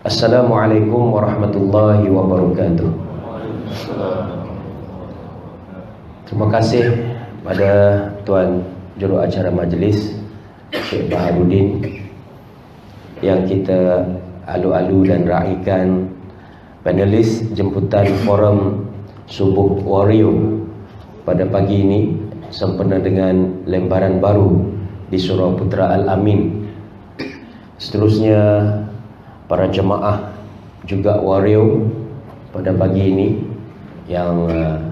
Assalamualaikum warahmatullahi wabarakatuh. Terima kasih pada Tuan Juruacara Majlis Syekh Baharudin yang kita alu-alu dan raikan panelis jemputan forum Subuh Wario pada pagi ini sempena dengan lembaran baru di Surau Putra Al-Amin. Seterusnya para jemaah juga Wario pada pagi ini yang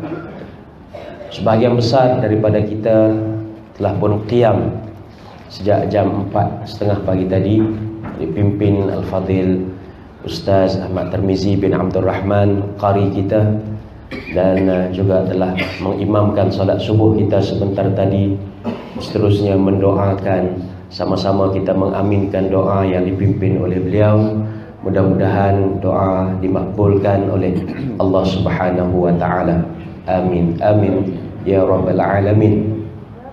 sebahagian besar daripada kita telah pun qiyam sejak jam 4:30 pagi tadi dipimpin Al-Fadhil Ustaz Ahmad Tirmizi bin Abdul Rahman qari kita, dan juga telah mengimamkan solat subuh kita sebentar tadi. Seterusnya mendoakan, sama-sama kita mengaminkan doa yang dipimpin oleh beliau. Mudah-mudahan doa dimakbulkan oleh Allah Subhanahu wa taala. Amin amin ya rabbal alamin.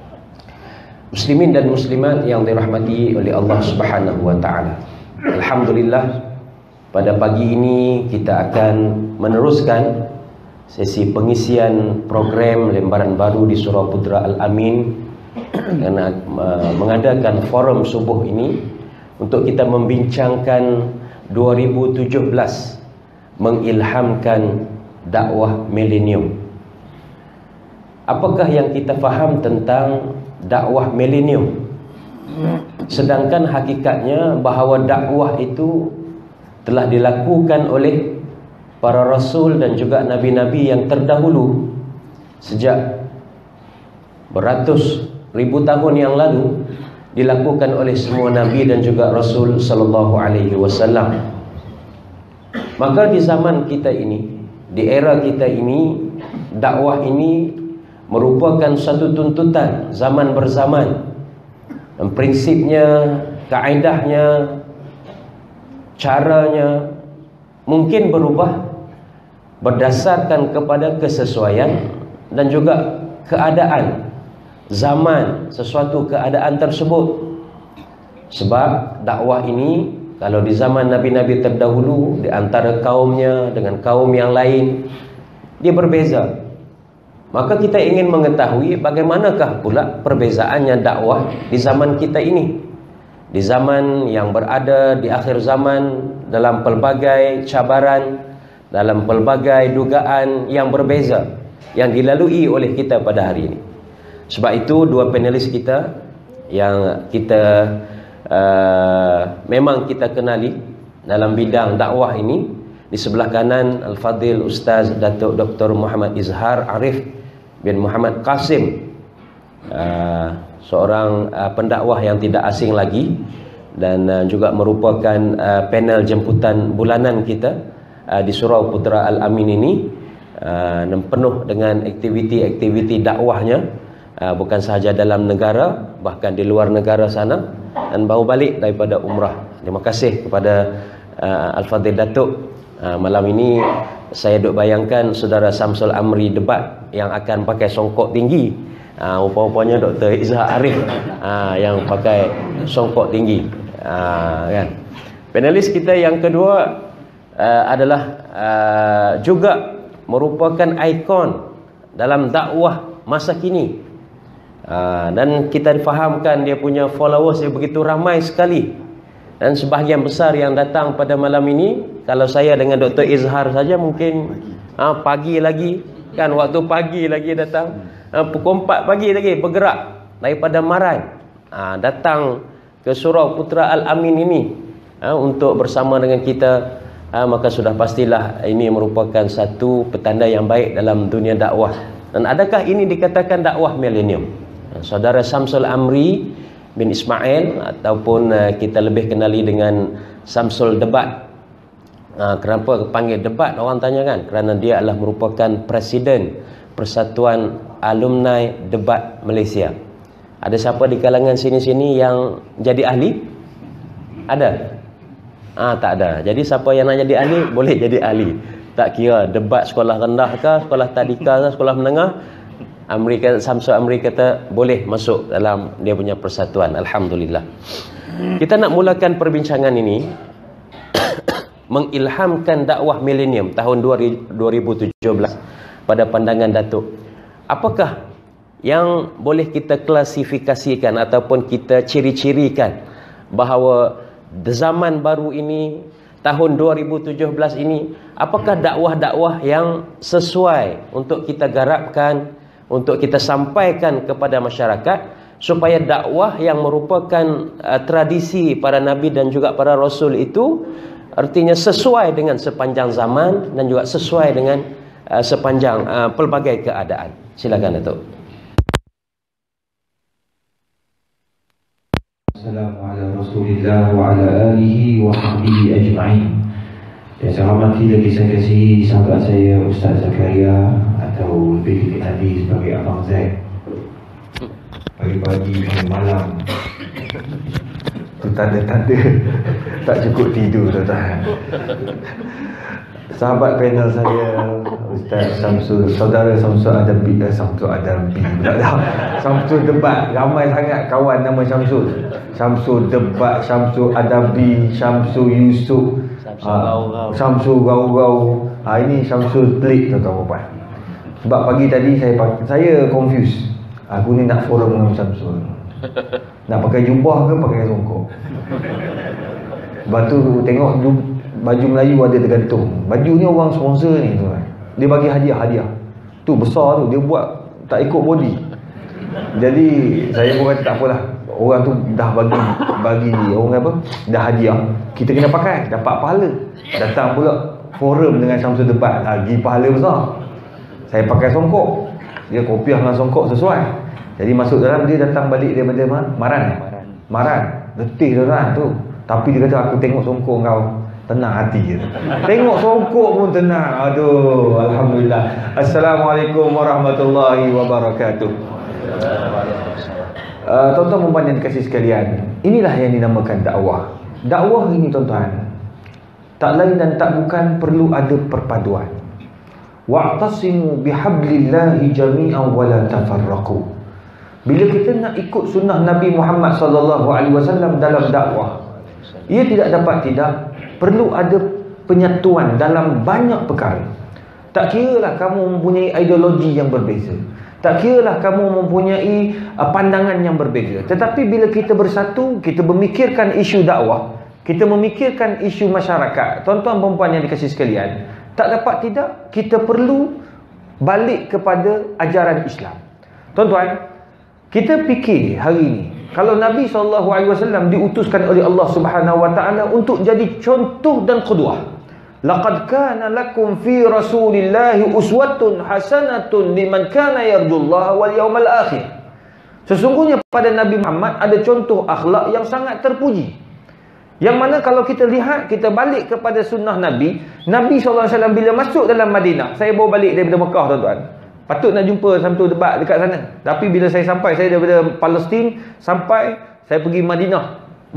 Muslimin dan muslimat yang dirahmati oleh Allah Subhanahu wa taala. Alhamdulillah, pada pagi ini kita akan meneruskan sesi pengisian program lembaran baru di Surau Putra Al-Amin, karena mengadakan forum subuh ini untuk kita membincangkan 2017 mengilhamkan dakwah milenium. Apakah yang kita faham tentang dakwah milenium? Sedangkan hakikatnya bahawa dakwah itu telah dilakukan oleh para rasul dan juga nabi-nabi yang terdahulu sejak beratus ribu tahun yang lalu, dilakukan oleh semua nabi dan juga rasul sallallahu alaihi wasallam. Maka di zaman kita ini, di era kita ini, dakwah ini merupakan satu tuntutan zaman berzaman. Dan prinsipnya, kaedahnya, caranya mungkin berubah berdasarkan kepada kesesuaian dan juga keadaan zaman sesuatu keadaan tersebut. Sebab dakwah ini kalau di zaman nabi-nabi terdahulu, di antara kaumnya dengan kaum yang lain, dia berbeza. Maka kita ingin mengetahui bagaimanakah pula perbezaannya dakwah di zaman kita ini, di zaman yang berada di akhir zaman, dalam pelbagai cabaran, dalam pelbagai dugaan yang berbeza yang dilalui oleh kita pada hari ini. Sebab itu dua panelis kita yang kita memang kita kenali dalam bidang dakwah ini. Di sebelah kanan Al-Fadhil Ustaz Datuk Dr. Muhammad Izhar Arif bin Muhammad Qasim, seorang pendakwah yang tidak asing lagi, dan juga merupakan panel jemputan bulanan kita di Surau Putra Al-Amin ini, dan penuh dengan aktiviti-aktiviti dakwahnya, bukan sahaja dalam negara, bahkan di luar negara sana, dan baru balik daripada umrah. Terima kasih kepada Al-Fadhil Datuk. Malam ini saya duk bayangkan saudara Samsul Amri debat yang akan pakai songkok tinggi. Rupa-rupanya Dr. Izhar Arif yang pakai songkok tinggi. Kan? Panelis kita yang kedua adalah juga merupakan ikon dalam dakwah masa kini. Dan kita difahamkan dia punya followers yang begitu ramai sekali, dan sebahagian besar yang datang pada malam ini, kalau saya dengan Dr. Izhar saja mungkin pagi lagi, kan, waktu pagi lagi datang, pukul 4 pagi lagi bergerak daripada Marai, datang ke Surau Putra Al-Amin ini untuk bersama dengan kita. Maka sudah pastilah ini merupakan satu petanda yang baik dalam dunia dakwah. Dan adakah ini dikatakan dakwah milenium? Saudara Samsul Amri bin Ismail, ataupun kita lebih kenali dengan Samsul Debat. Kenapa panggil debat, orang tanya kan? Kerana dia adalah merupakan Presiden Persatuan Alumni Debat Malaysia. Ada siapa di kalangan sini-sini yang jadi ahli? Ada? Tak ada. Jadi siapa yang nak jadi ahli, boleh jadi ahli. Tak kira debat sekolah rendah ke, sekolah tadika ke, sekolah menengah. Samsul Amri kata boleh masuk dalam dia punya persatuan. Alhamdulillah. Kita nak mulakan perbincangan ini mengilhamkan dakwah milenium tahun 2017 pada pandangan Datuk? Apakah yang boleh kita klasifikasikan ataupun kita ciri-cirikan bahawa zaman baru ini, tahun 2017 ini, apakah dakwah-dakwah yang sesuai untuk kita garapkan, untuk kita sampaikan kepada masyarakat, supaya dakwah yang merupakan tradisi para nabi dan juga para rasul itu artinya sesuai dengan sepanjang zaman dan juga sesuai dengan sepanjang pelbagai keadaan. Silakan Datuk. Assalamualaikum warahmatullahi wa ala alihi wa sahbihi ajma'in. Yang saya hormati lagi saya kasih sahabat saya Ustaz Zakaria, atau lebih dikenali sebagai Abang Zaid. Pagi-pagi malam tu tanda-tanda tak cukup tidur, tuan-tuan. Sahabat panel saya Ustaz Syamsul, saudara Syamsul Adabi, Syamsul Debat, ramai sangat kawan nama Syamsul. Syamsul Debat, Syamsul Adabi, Syamsul Yusuf, Syamsul Gau-Gau. Ini Syamsul Pelik, tuan-tuan puan. Sebab pagi tadi saya confused. Aku ni nak forum dengan Syamsul, nak pakai jubah ke pakai songkok. Lepas tu tengok baju Melayu ada tergantung. Baju ni orang sponsor ni tu kan, dia bagi hadiah tu besar tu, dia buat tak ikut body. Jadi saya pun kata tak apalah, orang tu dah bagi orang apa, dah hadiah, kita kena pakai, dapat pahala. Datang pula forum dengan Syamsul Debat, lagi pahala besar. Saya pakai songkok, dia kopiah dengan songkok sesuai. Jadi masuk dalam, dia datang balik daripada Maran. Letih tuan tu. Tapi dia kata, aku tengok songkok kau tenang hati je. Tengok songkok pun tenang. Aduh, alhamdulillah. Assalamualaikum warahmatullahi wabarakatuh. Tuan-tuan puan yang dikasih sekalian, inilah yang dinamakan dakwah. Dakwah ini tuan-tuan, tak lain dan tak bukan perlu ada perpaduan. Wa'tasimu bihablillahi jami'an wa la tafarraqu. Bila kita nak ikut sunnah Nabi Muhammad SAW dalam dakwah, ia tidak perlu ada penyatuan dalam banyak perkara. Tak kiralah kamu mempunyai ideologi yang berbeza, tak kiralah kamu mempunyai pandangan yang berbeza, tetapi bila kita bersatu, kita memikirkan isu dakwah, kita memikirkan isu masyarakat, tuan-tuan perempuan yang dikasihi sekalian, kita perlu balik kepada ajaran Islam. Tuan-tuan, kita fikir hari ini, kalau Nabi SAW diutuskan oleh Allah Subhanahu Wa Taala untuk jadi contoh dan qudwah. Laqad kana lakum fi Rasulillahi uswatun hasanatun liman kana yarjullaha wal yawmal akhir. Sesungguhnya pada Nabi Muhammad ada contoh akhlak yang sangat terpuji. Yang mana kalau kita lihat, kita balik kepada sunnah Nabi SAW bila masuk dalam Madinah. Saya baru balik daripada Mekah, tuan-tuan. Patut nak jumpa Syamsul Debat dekat sana. Tapi bila saya sampai, saya daripada Palestin sampai, saya pergi Madinah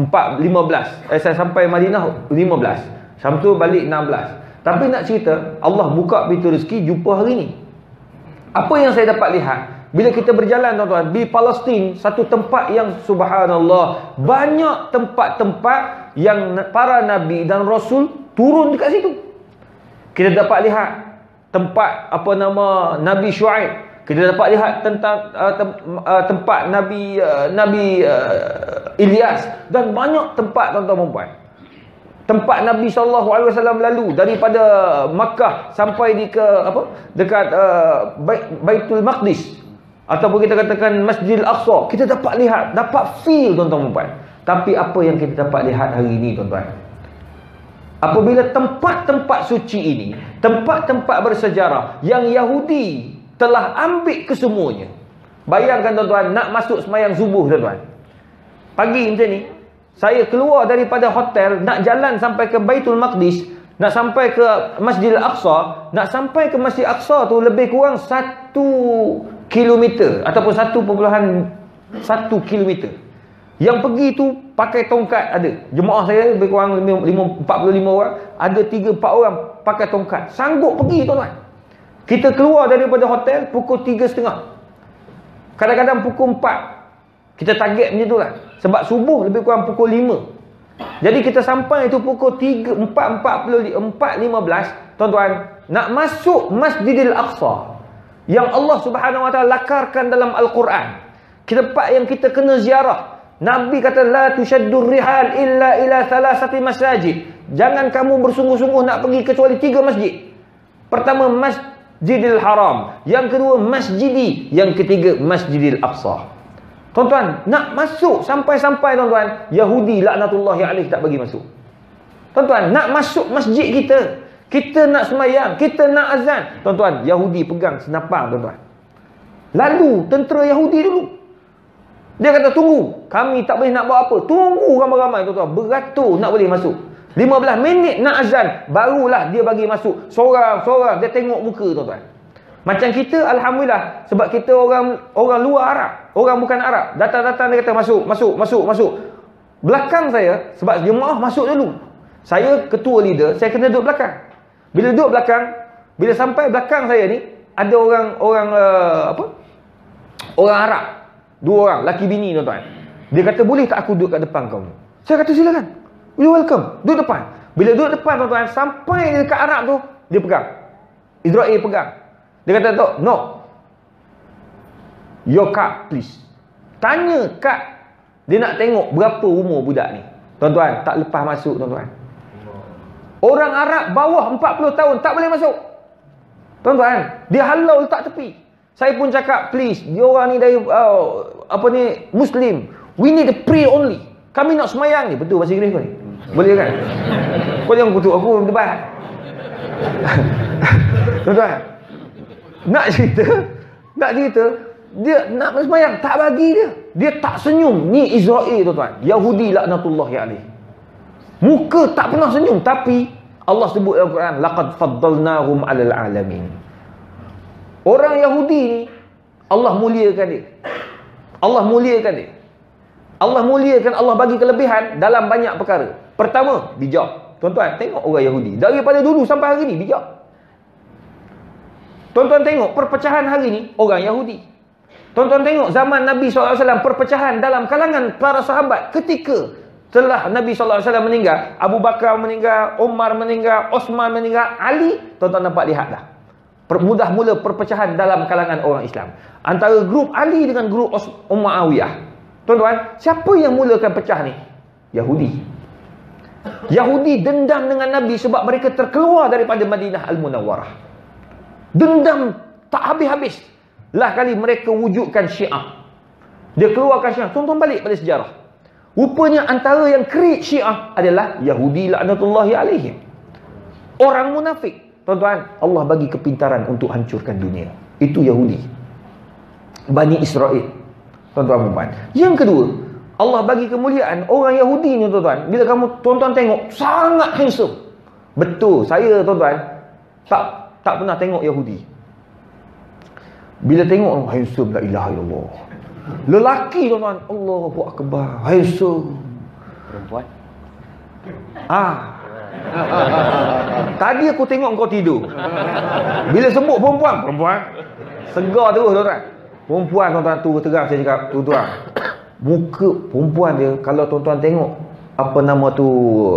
15. Saya sampai Madinah 15. Syamsul balik 16. Tapi nak cerita, Allah buka pintu rezeki jumpa hari ni. Apa yang saya dapat lihat bila kita berjalan, tuan-tuan, di Palestin, satu tempat yang subhanallah, banyak tempat-tempat yang para nabi dan rasul turun dekat situ. Kita dapat lihat tempat Nabi Syuaib. Kita dapat lihat tentang tempat Nabi Ilyas, dan banyak tempat, tuan-tuan dan puan. Tempat Nabi SAW lalu daripada Makkah sampai dekat Baitul Maqdis, ataupun kita katakan Masjidil Aqsa. Kita dapat lihat, dapat feel, tuan-tuan dan puan. Tapi apa yang kita dapat lihat hari ini, tuan-tuan, apabila tempat-tempat suci ini, tempat-tempat bersejarah yang Yahudi telah ambil kesemuanya. Bayangkan, tuan-tuan, nak masuk semayang subuh, tuan-tuan, pagi macam ni, saya keluar daripada hotel, nak jalan sampai ke Baitul Maqdis, nak sampai ke Masjidil Aqsa. Nak sampai ke Masjid Aqsa tu lebih kurang 1 kilometer ataupun 1.1 kilometer. Yang pergi tu pakai tongkat ada. Jemaah saya lebih kurang 45 orang, ada 3-4 orang pakai tongkat. Sanggup pergi, tuan-tuan. Kita keluar daripada hotel pukul 3.30. Kadang-kadang pukul 4. Kita target macam tu lah. Sebab subuh lebih kurang pukul 5. Jadi kita sampai itu pukul 4.15, tuan-tuan, nak masuk Masjidil Aqsa yang Allah Subhanahu wa taala lakarkan dalam Al-Quran. Tempat yang kita kena ziarah. Nabi kata la tushaddur rihal illa ila thalathati masajid. Jangan kamu bersungguh-sungguh nak pergi kecuali 3 masjid. Pertama Masjidil Haram, yang kedua Masjidi, yang ketiga Masjidil Aqsa. Tuan-tuan, nak masuk sampai-sampai tuan-tuan, Yahudi laknatullahi alaih tak bagi masuk. Tuan-tuan, nak masuk masjid kita, kita nak sembahyang, kita nak azan, tuan-tuan, Yahudi pegang senapang, tuan-tuan. Lalu tentera Yahudi dulu, dia kata tunggu, kami tak boleh nak buat apa, tunggu ramai-ramai, tuan-tuan, beratur nak boleh masuk. 15 minit nak azan, barulah dia bagi masuk. Seorang-seorang dia tengok muka, tuan-tuan. Macam kita, alhamdulillah, sebab kita orang luar Arab, orang bukan Arab, datang-datang dia kata masuk. Belakang saya, sebab jemaah masuk dulu, saya ketua leader, saya kena duduk belakang. Bila duduk belakang, bila sampai belakang saya ni ada orang Arab, 2 orang, laki bini, tuan-tuan. Dia kata boleh tak aku duduk kat depan kau? Saya kata silakan, you welcome, duduk depan. Bila duduk depan, tuan-tuan, sampai dekat Arab tu, dia pegang, Israel pegang. Dia kata, no, your card please. Tanya kad. Dia nak tengok berapa umur budak ni. Tuan-tuan, tak lepas masuk, tuan-tuan. Orang Arab bawah 40 tahun tak boleh masuk. Tuan-tuan, dia halau letak tepi. Saya pun cakap, please, dia orang ni dari Muslim, we need to pray only. Kami nak semayang ni. Betul bahasa Inggeris kau ni? Boleh kan? Kau jangan kutuk aku debat. Tuan-tuan, nak cerita, dia nak sembahyang, tak bagi dia. Dia tak senyum. Ni Israel, tuan-tuan. Yahudi laknatullahi alaih. Muka tak pernah senyum, tapi Allah sebut dalam Quran, laqad faddalnahum 'alal 'alamin. Orang Yahudi ni Allah muliakan dia. Allah muliakan, Allah bagi kelebihan dalam banyak perkara. Pertama, bijak. Tuan-tuan, tengok orang Yahudi daripada dulu sampai hari ni bijak. Tuan-tuan tengok perpecahan hari ni orang Yahudi. Tuan-tuan tengok zaman Nabi SAW, perpecahan dalam kalangan para sahabat ketika setelah Nabi SAW meninggal, Abu Bakar meninggal, Umar meninggal, Osman meninggal, Ali, tuan-tuan nampak lihat dah. Mula perpecahan dalam kalangan orang Islam. Antara grup Ali dengan grup Umayyah. Tuan-tuan, siapa yang mulakan pecah ni? Yahudi. Yahudi dendam dengan Nabi sebab mereka terkeluar daripada Madinah Al-Munawwarah. Dendam tak habis-habis. Lah kali mereka wujudkan Syiah. Dia keluarkan Syiah. Tuan-tuan balik pada sejarah. Rupanya antara yang create Syiah adalah Yahudi laknatullahi alaihim. Orang munafik. Tuan-tuan, Allah bagi kepintaran untuk hancurkan dunia. Itu Yahudi. Bani Israel. Tuan-tuan. Yang kedua, Allah bagi kemuliaan orang Yahudi ni, tuan-tuan. Bila tuan-tuan tengok, sangat handsome. Betul, saya, tuan-tuan, tak pernah tengok Yahudi. Bila tengok, handsome, la ilaha illallah. Lelaki, tuan-tuan, Allahu akbar, handsome. Perempuan? Tadi aku tengok kau tidur. Bila sebut perempuan, segar terus, tuan-tuan. Perempuan, tuan-tuan, tu terang saya cakap, tuan-tuan, muka perempuan dia, kalau tuan-tuan tengok apa nama tu,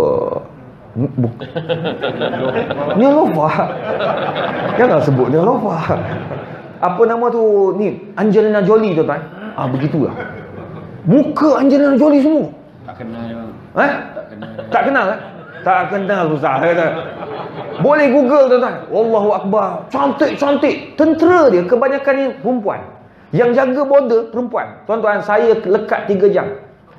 Nilofa. Jangan sebut Nilofa. Apa nama tu ni, Angelina Jolie, tuan-tuan. Begitulah. Muka Angelina Jolie semua. Tak kenal. Tak kenal kan? Tak kenal susah kata. Boleh Google, tuan-tuan. Wallahu akbar. Cantik-cantik. Tentera dia kebanyakan ni perempuan. Yang jaga border perempuan. Tuan-tuan, saya lekat 3 jam.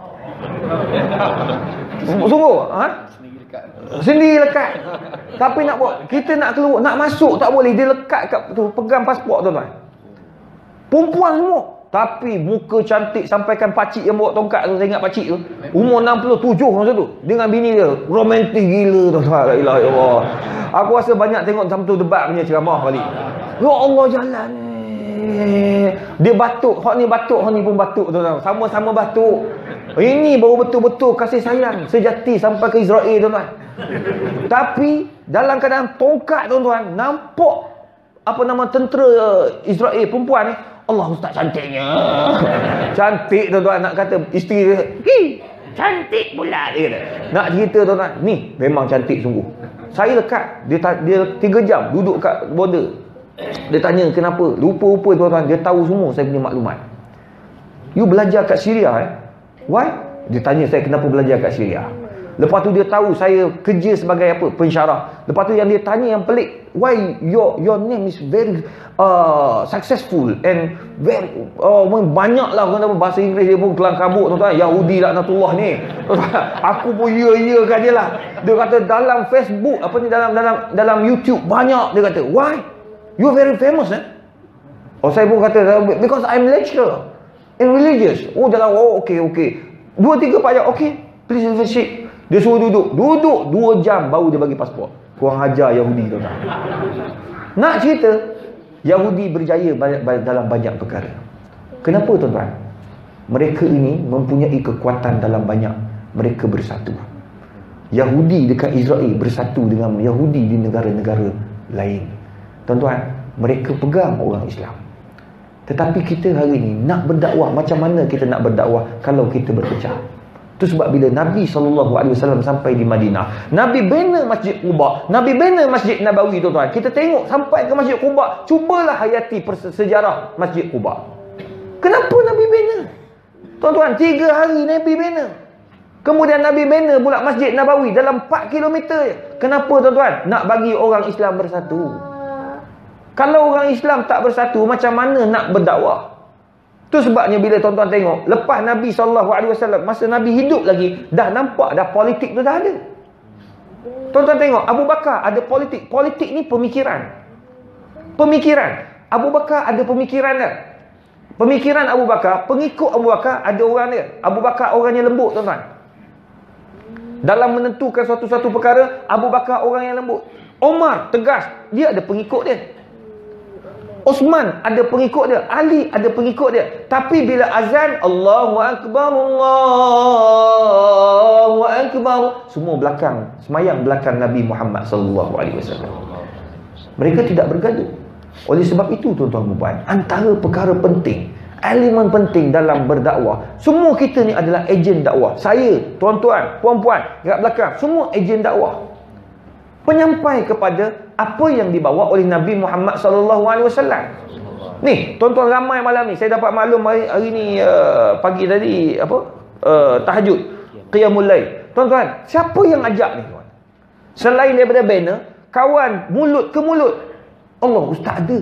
Sungguh? Sendiri lekat. Tapi nak buat, kita nak keluar, nak masuk tak boleh. Dia lekat kat tu, pegang pasport, tuan-tuan. Perempuan semua. Tapi muka cantik, sampaikan pakcik yang bawa tongkat tu, saya ingat pakcik tu, umur 67 masa tu, dengan bini dia, romantik gila, tuan-tuan. La ilaha illallah. Aku rasa banyak tengok macam tu debat punya ceramah balik. Ya Allah, jalan dia batuk, hak ni batuk, hak ni pun batuk, tuan-tuan. Sama-sama batuk. Ini baru betul-betul kasih sayang sejati sampai ke Israel, tuan-tuan. Tapi dalam keadaan tongkat, tuan-tuan, nampak apa nama tentera Israel perempuan ni, Allah, ustaz cantiknya. Cantik, tuan-tuan. Nak kata isteri dia, Cantik pula dia kata. Nak cerita tuan-tuan, ni memang cantik sungguh. Saya lekat, dia 3 jam duduk kat border. Dia tanya kenapa. Rupa-rupa tuan-tuan, dia tahu semua saya punya maklumat. You belajar kat Syria Why? Dia tanya saya kenapa belajar kat Syria. Lepas tu dia tahu saya kerja sebagai apa? Pensyarah. Lepas tu yang dia tanya yang pelik, why your name is very successful and very banyaklah orang bahasa Inggeris dia pun kelang kabut tuan-tuan. Yahudi laknatullah ni. Aku pun ya-yakan dia lah. Dia kata dalam Facebook apa ni, dalam YouTube banyak, dia kata, why? You very famous Oh, saya pun kata because I'm lecturer in religious. Oh, dalam okay. 2-3 payah, okay. Please have a seat. Dia suruh duduk 2 jam baru dia bagi pasport. Kurang ajar Yahudi tu. Nak cerita, Yahudi berjaya dalam banyak perkara. Kenapa tuan-tuan? Mereka ini mempunyai kekuatan dalam banyak. Mereka bersatu. Yahudi dekat Israel bersatu dengan Yahudi di negara-negara lain. Tuan-tuan, mereka pegang orang Islam. Tetapi kita hari ini nak berdakwah, macam mana kita nak berdakwah kalau kita berpecah? Itu sebab bila Nabi SAW sampai di Madinah, Nabi bina Masjid Quba, Nabi bina Masjid Nabawi tuan-tuan. Kita tengok sampai ke Masjid Quba, cubalah hayati sejarah Masjid Quba. Kenapa Nabi bina? Tuan-tuan, 3 hari Nabi bina. Kemudian Nabi bina pula Masjid Nabawi dalam 4 km je. Kenapa tuan-tuan? Nak bagi orang Islam bersatu. Kalau orang Islam tak bersatu, macam mana nak berdakwah? Itu sebabnya bila tuan-tuan tengok, lepas Nabi SAW, masa Nabi hidup lagi, dah nampak dah politik tu dah ada. Tuan-tuan tengok, Abu Bakar ada politik. Politik ni pemikiran. Abu Bakar ada pemikiran dia. Pemikiran Abu Bakar, pengikut Abu Bakar ada orang dia. Abu Bakar orangnya lembut tuan-tuan. Dalam menentukan suatu-satu perkara, Abu Bakar orang yang lembut. Omar tegas, dia ada pengikut dia. Osman ada pengikut dia, Ali ada pengikut dia. Tapi bila azan, Allahu Akbar, Allahu Akbar, semua belakang, semayang belakang Nabi Muhammad SAW. Mereka tidak bergaduh. Oleh sebab itu tuan-tuan dan puan, antara perkara penting, elemen penting dalam berdakwah, semua kita ni adalah ejen dakwah. Saya, tuan-tuan, puan-puan kat belakang, semua ejen dakwah. Penyampai kepada apa yang dibawa oleh Nabi Muhammad SAW. Ni, tuan-tuan ramai malam ni, saya dapat maklum hari ni pagi tadi tahajud, qiyamul lail. Tuan-tuan, siapa yang ajak ni tuan? Selain daripada banner, kawan mulut ke mulut. Allah, ustaz ada.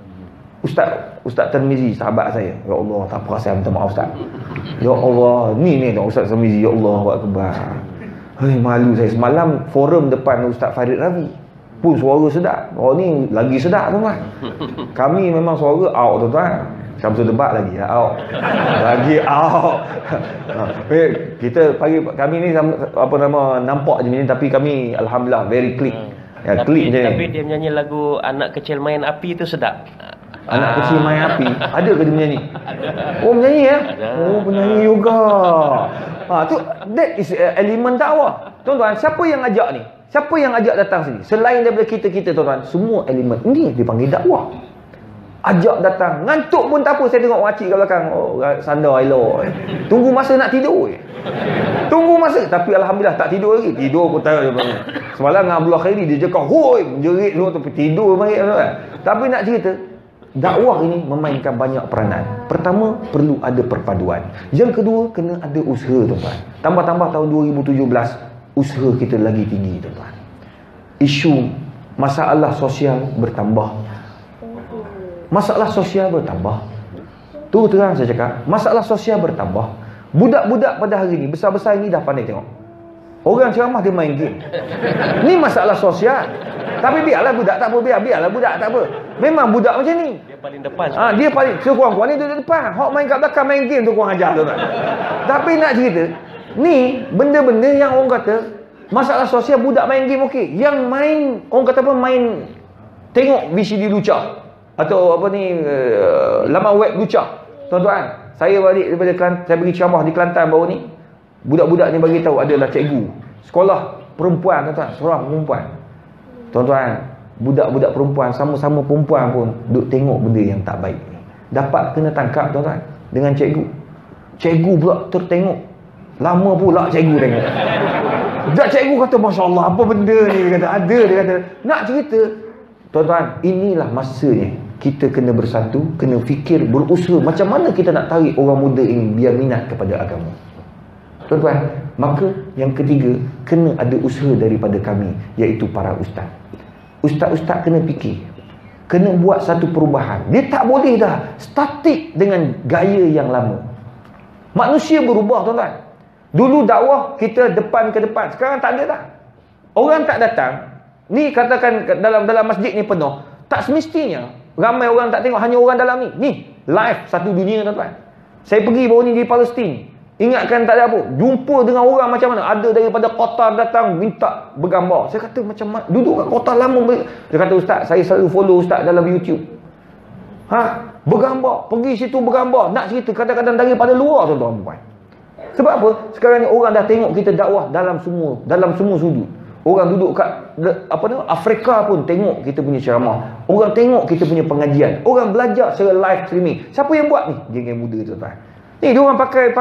Ustaz Tirmizi, sahabat saya. Ya Allah, tak apa, saya minta maaf ustaz. Ya Allah, ni Ustaz Tirmizi, ya Allah akbar. Hei, malu saya. Semalam forum depan Ustaz Farid Ravi pun suara sedap. Oh ni lagi sedap tuan-tuan. Kami memang suara out tuan-tuan. Samsul debat lagi out. Lagi out. Kita pagi kami ni nampak je ni, tapi kami alhamdulillah very click. Ya, tapi je. Tapi dia menyanyi lagu Anak Kecil Main Api tu sedap. Anak kecil main api. Ada ke dia menyanyi? Oh menyanyi ya? Oh penyanyi juga. Tu that is elemen dakwah. Tuan-tuan, siapa yang ajak ni? Siapa yang ajak datang sini? Selain daripada kita tuan-tuan, semua elemen ini dipanggil dakwah. Ajak datang, ngantuk pun tak apa. Saya tengok makcik kat belakang, oh sandar elok. Tunggu masa nak tidur. Tunggu masa, tapi alhamdulillah tak tidur lagi. Tidur pun tak. Semalam dengan Abdullah Khairi dia cakap, "Hoi, menjerit semua tapi tidur balik." Tapi nak cerita, dakwah ini memainkan banyak peranan. Pertama, perlu ada perpaduan. Yang kedua, kena ada usaha tuan-tuan. Tambah-tambah tahun 2017, usaha kita lagi tinggi tuan-tuan. Isu masalah sosial bertambah. Masalah sosial bertambah. Tu terang saya cakap, masalah sosial bertambah. Budak-budak pada hari ni, besar-besar ini dah pandai tengok. Orang ceramah dia main game. Ni masalah sosial. Tapi biarlah budak tak apa, biarlah budak tak apa. Memang budak macam ni. Dia paling depan. Dia paling sekurang-kurang ni duduk depan. Hok main kat belakang main game tu kurang ajar tuan-tuan. Tapi nak cerita, ni benda-benda yang orang kata masalah sosial budak main game okey. Yang main orang kata apa, main tengok VCD lucah atau apa ni laman web lucah. Tuan-tuan, saya balik daripada Kelantan, saya pergi ceramah di Kelantan baru ni. Budak-budak ni bagi tahu adalah cikgu sekolah perempuan tuan-tuan, seorang perempuan. Tuan-tuan, budak-budak perempuan sama-sama perempuan pun duk tengok benda yang tak baik ni. Dapat kena tangkap tuan-tuan dengan cikgu. Cikgu pula tertengok. Lama pula cikgu tengok. Dah cikgu kata, Masya Allah, apa benda ni? Dia kata, ada. Dia kata, nak cerita. Tuan-tuan, inilah masanya kita kena bersatu, kena fikir, berusaha macam mana kita nak tarik orang muda ini biar minat kepada agama. Tuan-tuan, maka yang ketiga, kena ada usaha daripada kami, iaitu para ustaz. Ustaz-ustaz kena fikir, kena buat satu perubahan. Dia tak boleh dah statik dengan gaya yang lama. Manusia berubah, tuan-tuan. Dulu dakwah kita depan ke depan, sekarang tak ada dah. Orang tak datang. Ni katakan dalam masjid ni penuh, tak semestinya ramai orang tak tengok, hanya orang dalam ni. Ni live satu dunia, tuan-tuan. Saya pergi baru ni di Palestin. Ingatkan tak ada apa, jumpa dengan orang macam mana. Ada daripada Qatar datang minta bergambar. Saya kata macam mana, duduk kat Qatar lama. Dia kata, Ustaz, saya selalu follow Ustaz dalam YouTube. Bergambar, pergi situ bergambar. Nak cerita kadang-kadang daripada luar, tuan-tuan. Sebab apa? Sekarang ni orang dah tengok kita dakwah dalam semua sudut. Orang duduk kat Afrika pun tengok kita punya ceramah. Orang tengok kita punya pengajian. Orang belajar secara live streaming. Siapa yang buat ni? Geng-geng muda, tuan-tuan. Ni dia orang pakai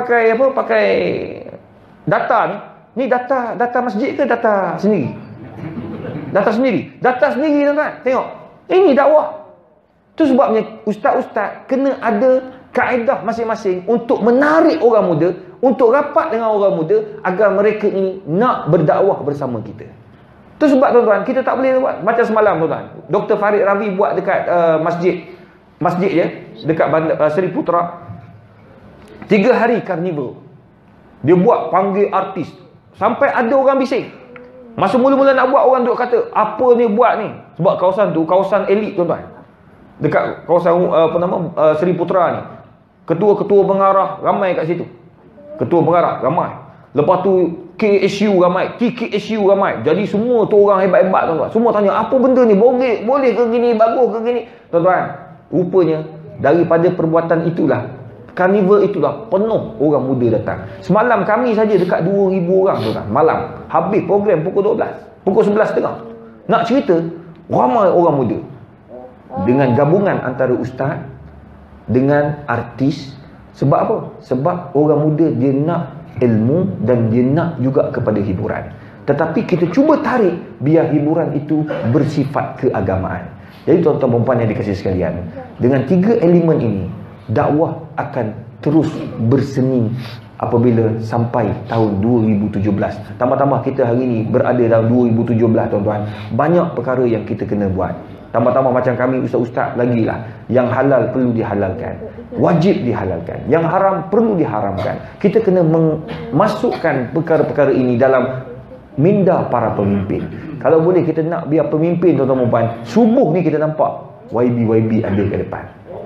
data ni. Ni data masjid ke data sendiri? Data sendiri, tuan-tuan. Tengok. Ini dakwah. Tu sebabnya ustaz-ustaz kena ada kaedah masing-masing untuk menarik orang muda, untuk rapat dengan orang muda agar mereka ini nak berdakwah bersama kita. Tu sebab, tuan-tuan, kita tak boleh buat macam semalam, tuan-tuan. Dr. Farid Ravi buat dekat masjid je dekat Seri Putra. 3 hari karnival. Dia buat panggil artis. Sampai ada orang bising. Masa mula-mula nak buat, orang duk kata, apa ni buat ni? Sebab kawasan tu kawasan elit, tuan-tuan. Dekat kawasan Seri Putra ni. Ketua-ketua pengarah ramai kat situ. Ketua pengarah ramai. Lepas tu KSU ramai, TKSU ramai. Jadi semua tu orang hebat-hebat, tuan-tuan. Semua tanya, apa benda ni? Boleh ke gini? Bagus ke gini? Tuan-tuan, rupanya daripada perbuatan itulah, karnival itulah penuh orang muda datang. Semalam kami saja dekat 2,000 orang, tuan-tuan. Malam habis program pukul 12, pukul 11.30. Nak cerita, ramai orang muda. Dengan gabungan antara ustaz dengan artis. Sebab apa? Sebab orang muda dia nak ilmu dan dia nak juga kepada hiburan. Tetapi kita cuba tarik biar hiburan itu bersifat keagamaan. Jadi tuan-tuan dan puan yang dikasihi sekalian, dengan 3 elemen ini, dakwah akan terus berseni apabila sampai tahun 2017. Tambah-tambah kita hari ini berada dalam 2017, tuan-tuan. Banyak perkara yang kita kena buat. Tambah-tambah macam kami ustaz-ustaz lagi lah. Yang halal perlu dihalalkan, wajib dihalalkan. Yang haram perlu diharamkan. Kita kena memasukkan perkara-perkara ini dalam minda para pemimpin. Kalau boleh kita nak biar pemimpin, tuan-tuan dan puan, subuh ni kita nampak YB ada ke depan.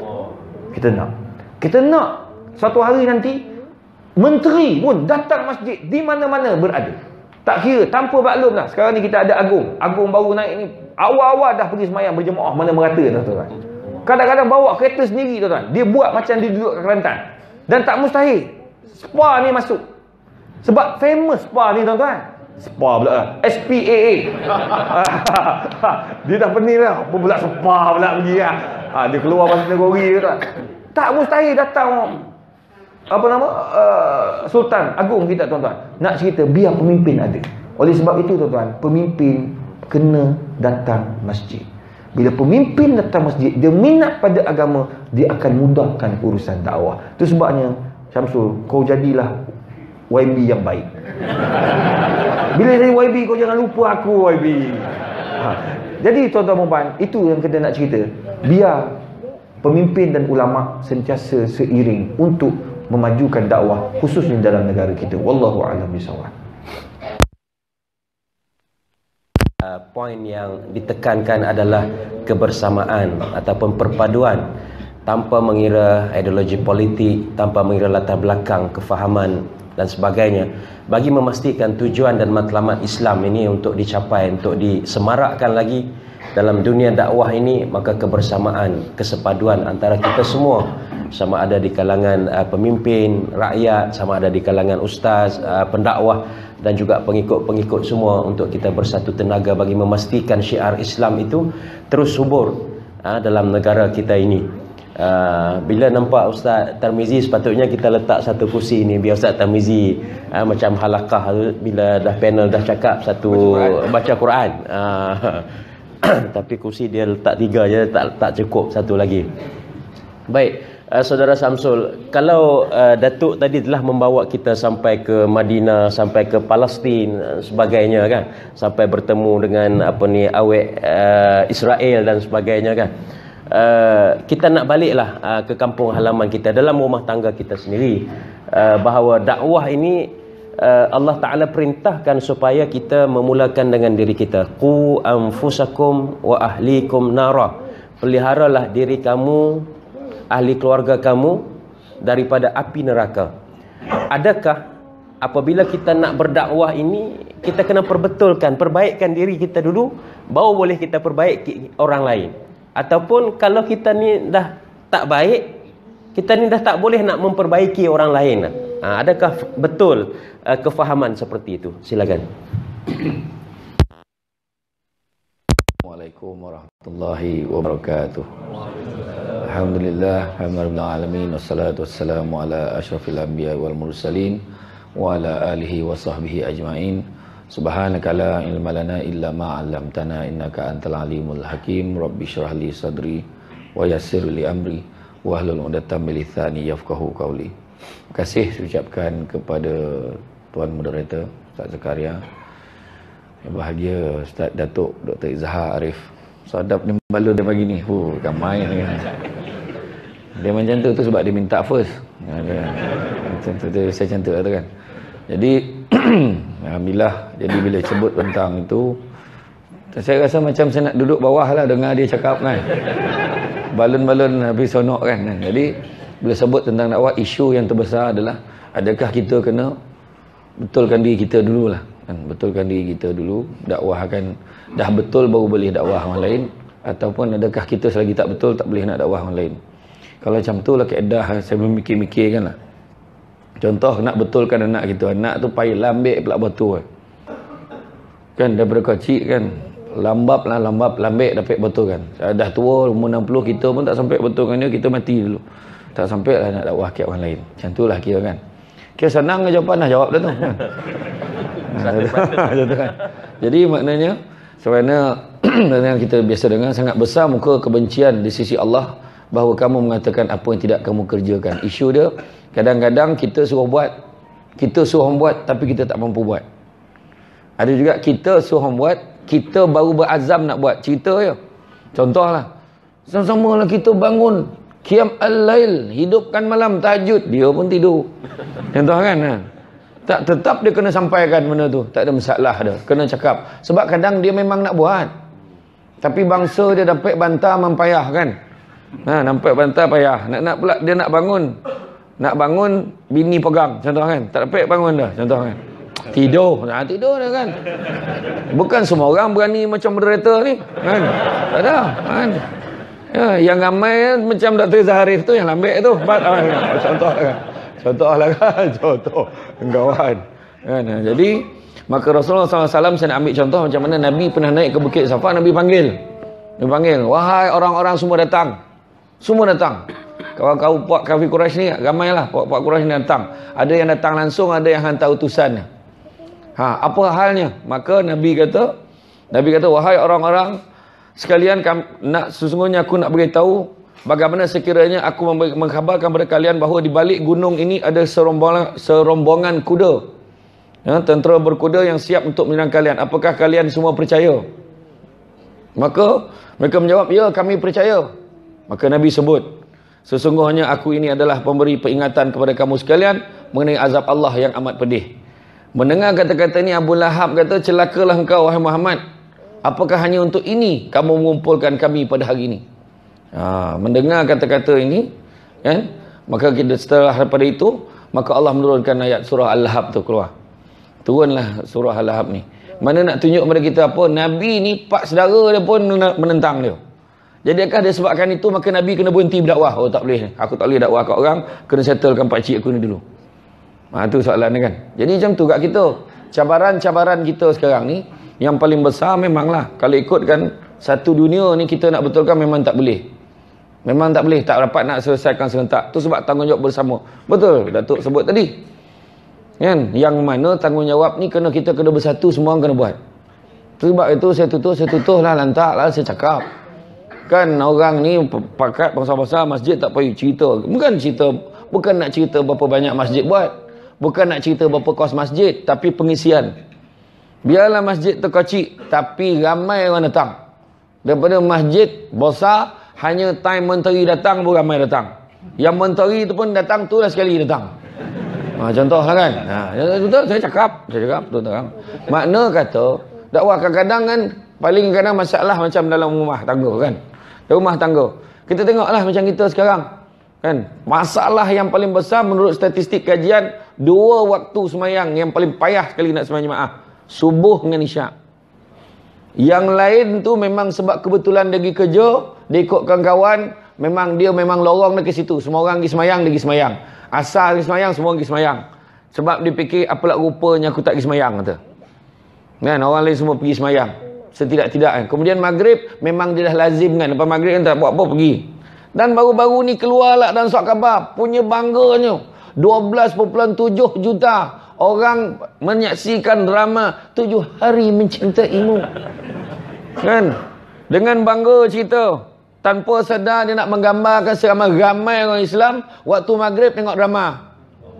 Kita nak satu hari nanti menteri pun datang masjid di mana-mana berada. Tak kira, tanpa maklum lah. Sekarang ni kita ada Agung baru naik ni. Awal-awal dah pergi semayang berjemaah mana merata, tuan-tuan. Kadang-kadang bawa kereta sendiri, tuan-tuan. Dia buat macam dia duduk kat Kelantan. Dan tak mustahil spa ni masuk. Sebab famous spa ni, tuan-tuan. Spa pula lah, SPAA. Dia dah pening lah. Apa pula spa pula pergi lah. Dia keluar pasal negeri, tuan-tuan. Tak mustahil datang Sultan Agung kita, tuan-tuan. Nak cerita biar pemimpin ada. Oleh sebab itu, tuan-tuan, pemimpin kena datang masjid. Bila pemimpin datang masjid, dia minat pada agama, dia akan mudahkan urusan dakwah. Itu sebabnya, Syamsul, kau jadilah YB yang baik. Bila jadi YB, kau jangan lupa aku, YB. Jadi tuan-tuan dan puan, itu yang kita nak cerita. Biar pemimpin dan ulama sentiasa seiring untuk memajukan dakwah, khususnya dalam negara kita. Wallahu a'lam bishawab. Poin yang ditekankan adalah kebersamaan ataupun perpaduan tanpa mengira ideologi politik, tanpa mengira latar belakang, kefahaman dan sebagainya, bagi memastikan tujuan dan matlamat Islam ini untuk dicapai, untuk disemarakkan lagi dalam dunia dakwah ini. Maka kebersamaan, kesepaduan antara kita semua, sama ada di kalangan pemimpin, rakyat, sama ada di kalangan ustaz, pendakwah dan juga pengikut-pengikut semua, untuk kita bersatu tenaga bagi memastikan syiar Islam itu terus subur dalam negara kita ini. Bila nampak Ustaz Tarmizi, sepatutnya kita letak satu kursi ni biar Ustaz Tarmizi macam halaqah tu, bila dah panel dah cakap satu baca Quran. Tapi kursi dia letak 3 je, tak cukup satu lagi. Baik, Saudara Samsul, kalau Datuk tadi telah membawa kita sampai ke Madinah, sampai ke Palestin sebagainya kan, sampai bertemu dengan awek Israel dan sebagainya kan. Kita nak baliklah ke kampung halaman kita, dalam rumah tangga kita sendiri, bahawa dakwah ini Allah Ta'ala perintahkan supaya kita memulakan dengan diri kita. Qu anfusakum wa ahlikum nara. Peliharalah diri kamu, ahli keluarga kamu daripada api neraka. Adakah apabila kita nak berdakwah ini, kita kena perbetulkan, perbaikkan diri kita dulu, baru boleh kita perbaiki orang lain? Ataupun kalau kita ni dah tak baik, kita ni dah tak boleh nak memperbaiki orang lain? Adakah betul kefahaman seperti itu? Silakan. Assalamualaikum warahmatullahi wabarakatuh. Alhamdulillah, alhamdulillah alamin, wassalatu wassalamu ala asyrafil anbiya wal mursalin wa ala alihi wa sahbihi ajma'in. Subhanaka la ilma lana illa ma 'allamtana innaka antal alimul hakim. Rabbi shrah li sadri wa yassir li amri wa hlul 'uqdatam min lisani yafqahu qawli. Terima kasih saya ucapkan kepada Tuan Moderator Ustaz Zakaria. Yang bahagia Ustaz Datuk Dr. Izhar Arif. Sadap ni balon dia pagi ni. Ramai ni. Dia macam tu sebab dia minta first. Macam tu saya cantik tu kan. Jadi alhamdulillah, jadi bila sebut tentang itu, saya rasa macam saya nak duduk bawah lah dengar dia cakap kan. Balon-balon habis sonok kan. Jadi bila sebut tentang dakwah, isu yang terbesar adalah adakah kita kena betulkan diri kita dulu lah kan? Betulkan diri kita dulu. Dakwah akan dah betul baru boleh dakwah orang lain, ataupun adakah kita selagi tak betul tak boleh nak dakwah orang lain? Kalau macam tu lah kaedah saya memikir-mikir kan lah. Contoh nak betulkan anak kita, anak tu payah lambik pula batu kan, daripada kecil kan, lambap lambik dapat betul kan. Dah tua umur 60 kita pun tak sampai betulkan dia, kita mati dulu, tak sampai lah nak dakwah ke orang lain. Macam tu lah kira kan. Kira senang ke jawapan, dah jawab dah tu kan. Jadi maknanya sebenarnya yang kita biasa dengar, sangat besar muka kebencian di sisi Allah bahawa kamu mengatakan apa yang tidak kamu kerjakan. Isu dia kadang-kadang kita suruh buat, kita suruh buat tapi kita tak mampu buat. Ada juga kita suruh buat, kita baru berazam nak buat. Cerita je. Contohlah, sama-sama lah kita bangun qiyam al-lail, hidupkan malam tahajud, dia pun tidur. Contoh kan. Tak, tetap dia kena sampaikan benda tu, tak ada masalah dia, kena cakap. Sebab kadang dia memang nak buat, tapi bangsa dia dapat bantah mempayah kan. Nampak bantah payah. Nak pula dia nak bangun bini pegang, contoh kan. Tak dapat bangun dah, contoh kan. Tidur dah kan. Bukan semua orang berani macam moderator ni kan. Tak ada kan. Ya, yang ramai macam Dr. Zaharif tu yang lambik tu. Contoh lah kan. Contoh kawan kan. Jadi maka Rasulullah SAW, saya nak ambil contoh macam mana Nabi pernah naik ke Bukit Safa. Nabi panggil, wahai orang-orang semua datang. Semua datang. Kawan-kawan puak kafir Quraisy ni ramailah, puak Quraisy ni datang. Ada yang datang langsung, ada yang hantar utusannya. Apa halnya? Maka Nabi kata, wahai orang-orang sekalian, sesungguhnya aku nak beritahu bagaimana sekiranya aku mengkhabarkan kepada kalian bahawa di balik gunung ini ada serombongan kuda, tentera berkuda yang siap untuk menyerang kalian. Apakah kalian semua percaya? Maka mereka menjawab, ya, kami percaya. Maka Nabi sebut, sesungguhnya aku ini adalah pemberi peringatan kepada kamu sekalian mengenai azab Allah yang amat pedih. Mendengar kata-kata ini, Abu Lahab kata, celakalah engkau wahai Muhammad, apakah hanya untuk ini kamu mengumpulkan kami pada hari ini? Mendengar kata-kata ini kan, maka kita setelah daripada itu, maka Allah menurunkan ayat surah Al-Lahab tu keluar. Turunlah surah Al-Lahab ni. Mana nak tunjuk kepada kita apa? Nabi ni pak saudara dia pun menentang dia. Jadi adakah disebabkan itu maka Nabi kena berhenti berdakwah? Oh, tak boleh. Aku tak boleh dakwah kat orang, kena settlekan pakcik aku ni dulu. Itu soalan ni kan. Jadi macam tu kat kita. Cabaran-cabaran kita sekarang ni yang paling besar memanglah kalau ikutkan satu dunia ni kita nak betulkan memang tak boleh. Memang tak boleh, tak dapat nak selesaikan serentak. Tu sebab tanggungjawab bersama. Betul Datuk sebut tadi. Kan? Yang mana tanggungjawab ni kita kena bersatu, semua orang kena buat. Tu sebab itu saya tutup lah, lantak lah saya cakap. Kan orang ni pakat pasal-pasal masjid tak payah cerita. Bukan nak cerita berapa banyak masjid buat. Bukan nak cerita berapa kos masjid, tapi pengisian. Biarlah masjid terkecil, tapi ramai orang datang. Daripada masjid besar, hanya time menteri datang pun ramai datang. Yang menteri tu pun datang tu dah sekali datang. Contoh lah kan. Betul saya cakap betul terang. Makna kata dakwah kadang-kadang kan paling kadang masalah macam dalam rumah tangga kan. Rumah tangga. Kita tengoklah macam kita sekarang. Kan? Masalah yang paling besar menurut statistik kajian, 2 waktu semayang yang paling payah sekali nak semayang jemaah. Subuh dengan isyak. Yang lain tu memang sebab kebetulan dia pergi kerja, dia ikutkan kawan, memang lorong dia ke situ. Semua orang pergi semayang, dia pergi semayang. Asal pergi semayang, semua pergi semayang. Sebab dia fikir, apalah rupanya aku tak pergi semayang, kata. Kan, orang lain semua pergi semayang. Setidak-tidak kan. Kemudian maghrib, memang dia dah lazim kan. Lepas maghrib kan tak buat apa, pergi. Dan baru-baru ni keluarlah dalam surat khabar, punya bangganya, 12.7 juta orang menyaksikan drama 7 hari mencintaimu. Kan? Dengan bangga cerita, tanpa sedar dia nak menggambarkan seramai-ramai orang Islam waktu maghrib tengok drama.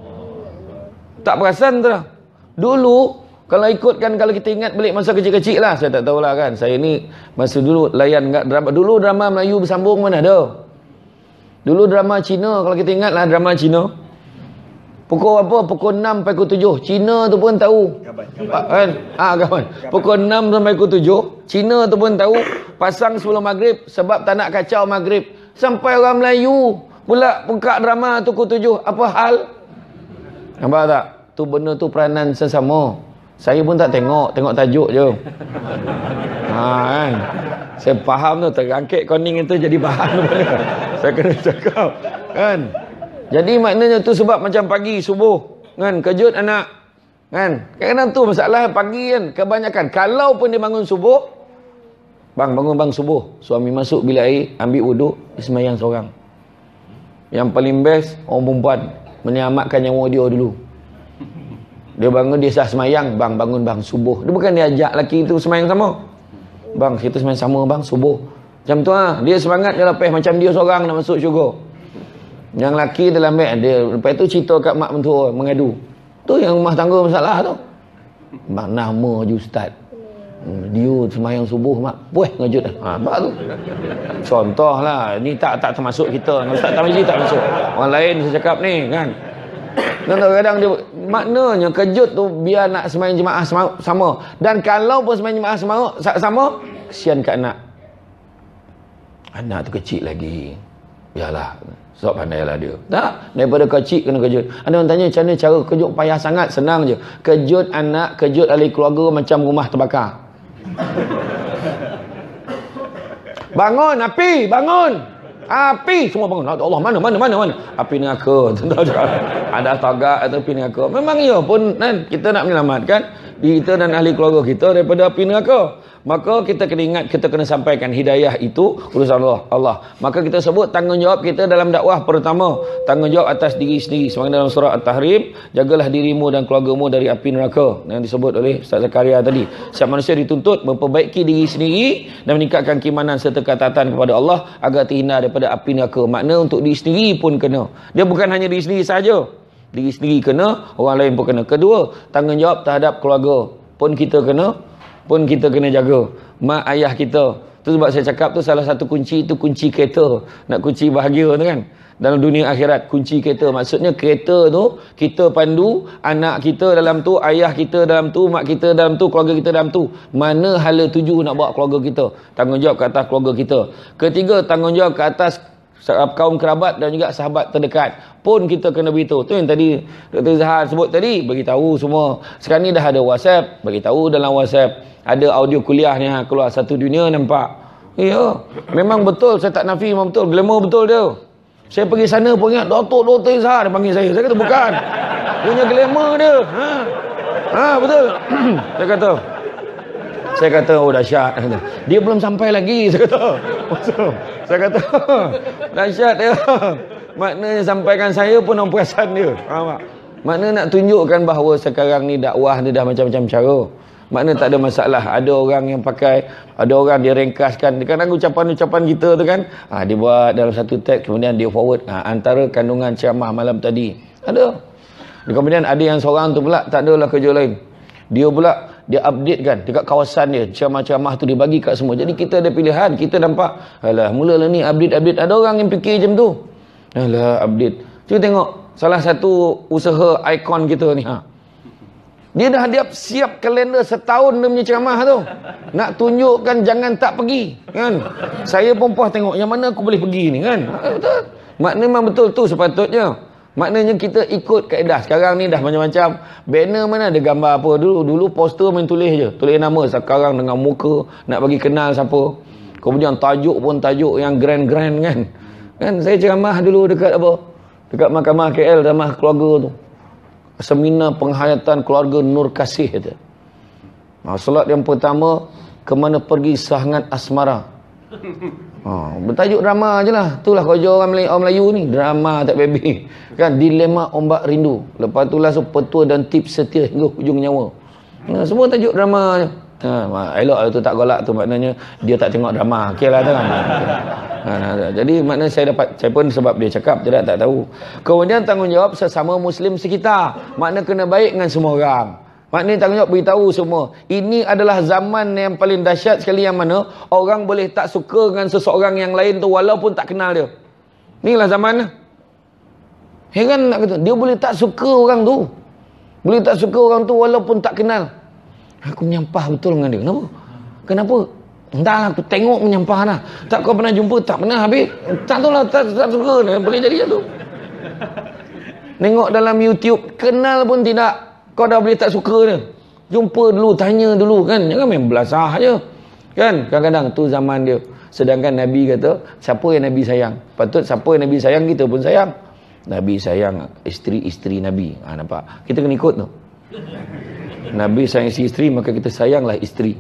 Tak perasan tu dah. Dulu kalau ikutkan, kalau kita ingat balik masa kecil-kecil lah, saya tak tahulah kan, saya ni masa dulu layan kat drama. Dulu drama Melayu bersambung mana ada. Dulu drama Cina, kalau kita ingat lah drama Cina, pukul apa? Pukul 6 sampai pukul 7. Cina tu pun tahu. Kan? Kawan. Pukul 6 sampai pukul 7. Cina tu pun tahu. Pasang sebelum maghrib. Sebab tak nak kacau maghrib. Sampai orang Melayu pula buka drama tu pukul 7. Apa hal? Nampak tak? Tu benda tu peranan sesama. Saya pun tak tengok. Tengok tajuk je. Kan? Saya faham tu. Terangkit koning itu jadi bahan. Saya kena cakap. Kan? Jadi maknanya tu sebab macam pagi subuh kan, kejut anak kan, kadang-kadang tu masalah pagi kan, kebanyakan kalau pun dia bangun subuh, bangun subuh, suami masuk bilik air, ambil wuduk, dia semayang seorang. Yang paling best orang perempuan menyelamatkan nyawa dia dulu. Dia bangun, dia sah semayang, bangun subuh. Dia bukan dia ajak lelaki tu semayang sama. Kita semayang sama subuh. Macam tu lah, dia semangat, dia lepeh macam dia seorang nak masuk syurga. Yang lelaki dalam beg dia, lepas tu cerita kat mak mentua, mengadu. Tu yang rumah tangga masalah tu. Mak nama je ustaz. Dia semayang subuh mak, puih ngejut dah. Apa tu? Contoh lah, ni tak termasuk kita. Ustaz Tarmizi tak masuk. Orang lain saya cakap ni kan. Dan kadang-kadang dia, maknanya kejut tu biar nak semayang jemaah sama. Dan kalau pun semayang jemaah sama, kesian kat anak. Anak tu kecil lagi. Biarlah. Sebab pandailah dia. Tak, daripada kecil kena kejut. Ada orang tanya macam mana cara kejut, payah sangat, senang je. Kejut anak, kejut ahli keluarga macam rumah terbakar. Bangun, api, bangun. Api, semua bangun. Allah, mana? Api neraka. Ada tagak atau api neraka. Memang ya pun kan, kita nak menyelamatkan diri kita dan ahli keluarga kita daripada api neraka. Maka kita kena ingat, kita kena sampaikan hidayah itu urusan Allah. Maka kita sebut tanggungjawab kita dalam dakwah pertama, tanggungjawab atas diri sendiri. Sebagaimana dalam surah At-Tahrim, jagalah dirimu dan keluargamu dari api neraka, yang disebut oleh Ustaz Zakaria tadi. Setiap manusia dituntut memperbaiki diri sendiri dan meningkatkan keimanan serta ketaatan kepada Allah agar terhindar daripada api neraka. Makna untuk diri sendiri pun kena. Dia bukan hanya diri sendiri saja. Diri sendiri kena, orang lain pun kena. Kedua, tanggungjawab terhadap keluarga pun kita kena jaga. Mak ayah kita. Tu sebab saya cakap tu salah satu kunci itu kunci kereta. Nak kunci bahagia tu kan. Dalam dunia akhirat, kunci kereta. Maksudnya kereta tu kita pandu, anak kita dalam tu, ayah kita dalam tu, mak kita dalam tu, keluarga kita dalam tu. Mana hala tuju nak bawa keluarga kita. Tanggungjawab ke atas keluarga kita. Ketiga, tanggungjawab ke atas kaum kerabat dan juga sahabat terdekat pun kita kena beritahu. Tu yang tadi Dr. Zahar sebut tadi, beritahu semua. Sekarang ni dah ada WhatsApp, beritahu dalam WhatsApp. Ada audio kuliah ni keluar satu dunia nampak. Ya, memang betul, saya tak nafi, memang betul, glamour betul dia. Saya pergi sana pun ingat Dr. Zahar dia panggil saya. Saya kata bukan. Punya glamour dia. Betul. Saya kata oh dahsyat. Dia belum sampai lagi, saya kata. Saya kata, dahsyat dia. Maknanya sampaikan saya pun orang perasan dia. Faham tak? Maknanya nak tunjukkan bahawa sekarang ni dakwah ni dah macam-macam cara. Maknanya tak ada masalah. Ada orang yang pakai, ada orang dia ringkaskan. Kadang ucapan-ucapan kita tu kan, dia buat dalam satu teks, kemudian dia forward. Antara kandungan ceramah malam tadi. Ada. Kemudian ada yang seorang tu pula, tak adalah kerja lain. Dia pula, dia update kan dekat kawasan dia, ceramah-ceramah tu dia bagi kat semua. Jadi kita ada pilihan, kita nampak, alah mulalah ni update. Ada orang yang fikir macam tu. Alah update. Cuba tengok salah satu usaha ikon kita ni. Dia dah siap kalender setahun dia punya ceramah tu. Nak tunjukkan jangan tak pergi kan. Saya pun puas tengok yang mana aku boleh pergi ni kan. Betul. Maknanya memang betul tu sepatutnya. Maknanya kita ikut kaedah. Sekarang ni dah macam-macam. Banner mana ada gambar apa. Dulu poster main tulis je. Tulis nama. Sekarang dengan muka. Nak bagi kenal siapa. Kemudian tajuk pun tajuk yang grand-grand kan. Kan saya ceramah dulu dekat apa? Dekat Mahkamah KL, Mahkamah Keluarga tu. Seminar penghayatan keluarga Nur Kasih kata. Solat yang pertama, kemana pergi sahangat asmara. Bertajuk drama je lah. Itulah kerja orang Melayu ni. Drama tak baby. Kan, dilema ombak rindu. Lepas tu lah petua dan tips setia hingga hujung nyawa. Semua tajuk drama je. Elok tu tak golak tu, maknanya dia tak tengok drama. Okey lah tu kan. Jadi maknanya saya pun sebab dia cakap tak tahu. Kemudian tanggungjawab sesama Muslim sekitar. Makna kena baik dengan semua orang. Maknanya tanggungjawab beritahu semua. Ini adalah zaman yang paling dahsyat sekali, yang mana orang boleh tak suka dengan seseorang yang lain tu walaupun tak kenal dia. Inilah zaman. Heran nak kata, dia boleh tak suka orang tu. Boleh tak suka orang tu walaupun tak kenal. Aku menyampah betul dengan dia. Kenapa? Kenapa? Entahlah, aku tengok menyampah lah. Tak kau pernah jumpa? Tak pernah habis. Tak tahu lah, tak suka. Boleh jadi macam tu. Tengok dalam YouTube, kenal pun tidak. Kau dah boleh tak suka dia. Jumpa dulu, tanya dulu kan. Jangan main belasah je. Kan? Kadang-kadang tu zaman dia. Sedangkan Nabi kata, siapa yang Nabi sayang? Patut siapa yang Nabi sayang, kita pun sayang. Nabi sayang isteri-isteri Nabi. Nampak? Kita kena ikut tu. Nabi sayang isteri, maka kita sayanglah isteri.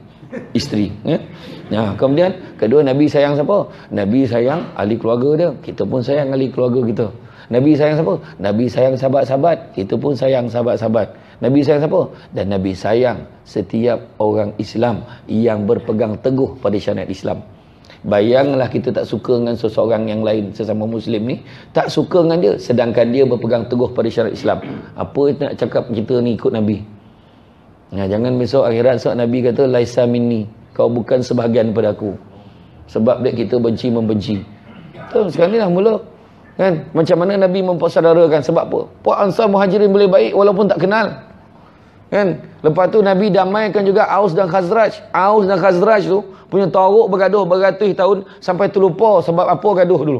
Kemudian kedua, Nabi sayang siapa? Nabi sayang ahli keluarga dia. Kita pun sayang ahli keluarga kita. Nabi sayang siapa? Nabi sayang sahabat-sahabat. Kita pun sayang sahabat-sahabat. Nabi sayang siapa? Dan Nabi sayang setiap orang Islam yang berpegang teguh pada syariat Islam. Bayanglah kita tak suka dengan seseorang yang lain, sesama Muslim ni, tak suka dengan dia, sedangkan dia berpegang teguh pada syariat Islam. Apa nak cakap kita ni ikut Nabi? Jangan besok akhirat Nabi kata laisa minni, kau bukan sebahagian daripada aku. Sebab dia kita benci membenci. Sekarang ni dah mula. Kan? Macam mana Nabi mempersaudarakan, sebab apa? Puak Ansar Muhajirin boleh baik walaupun tak kenal. Kan? Lepas tu Nabi damaikan juga Aus dan Khazraj. Aus dan Khazraj tu punya tawaruk bergaduh beratus tahun sampai terlupa sebab apa gaduh dulu.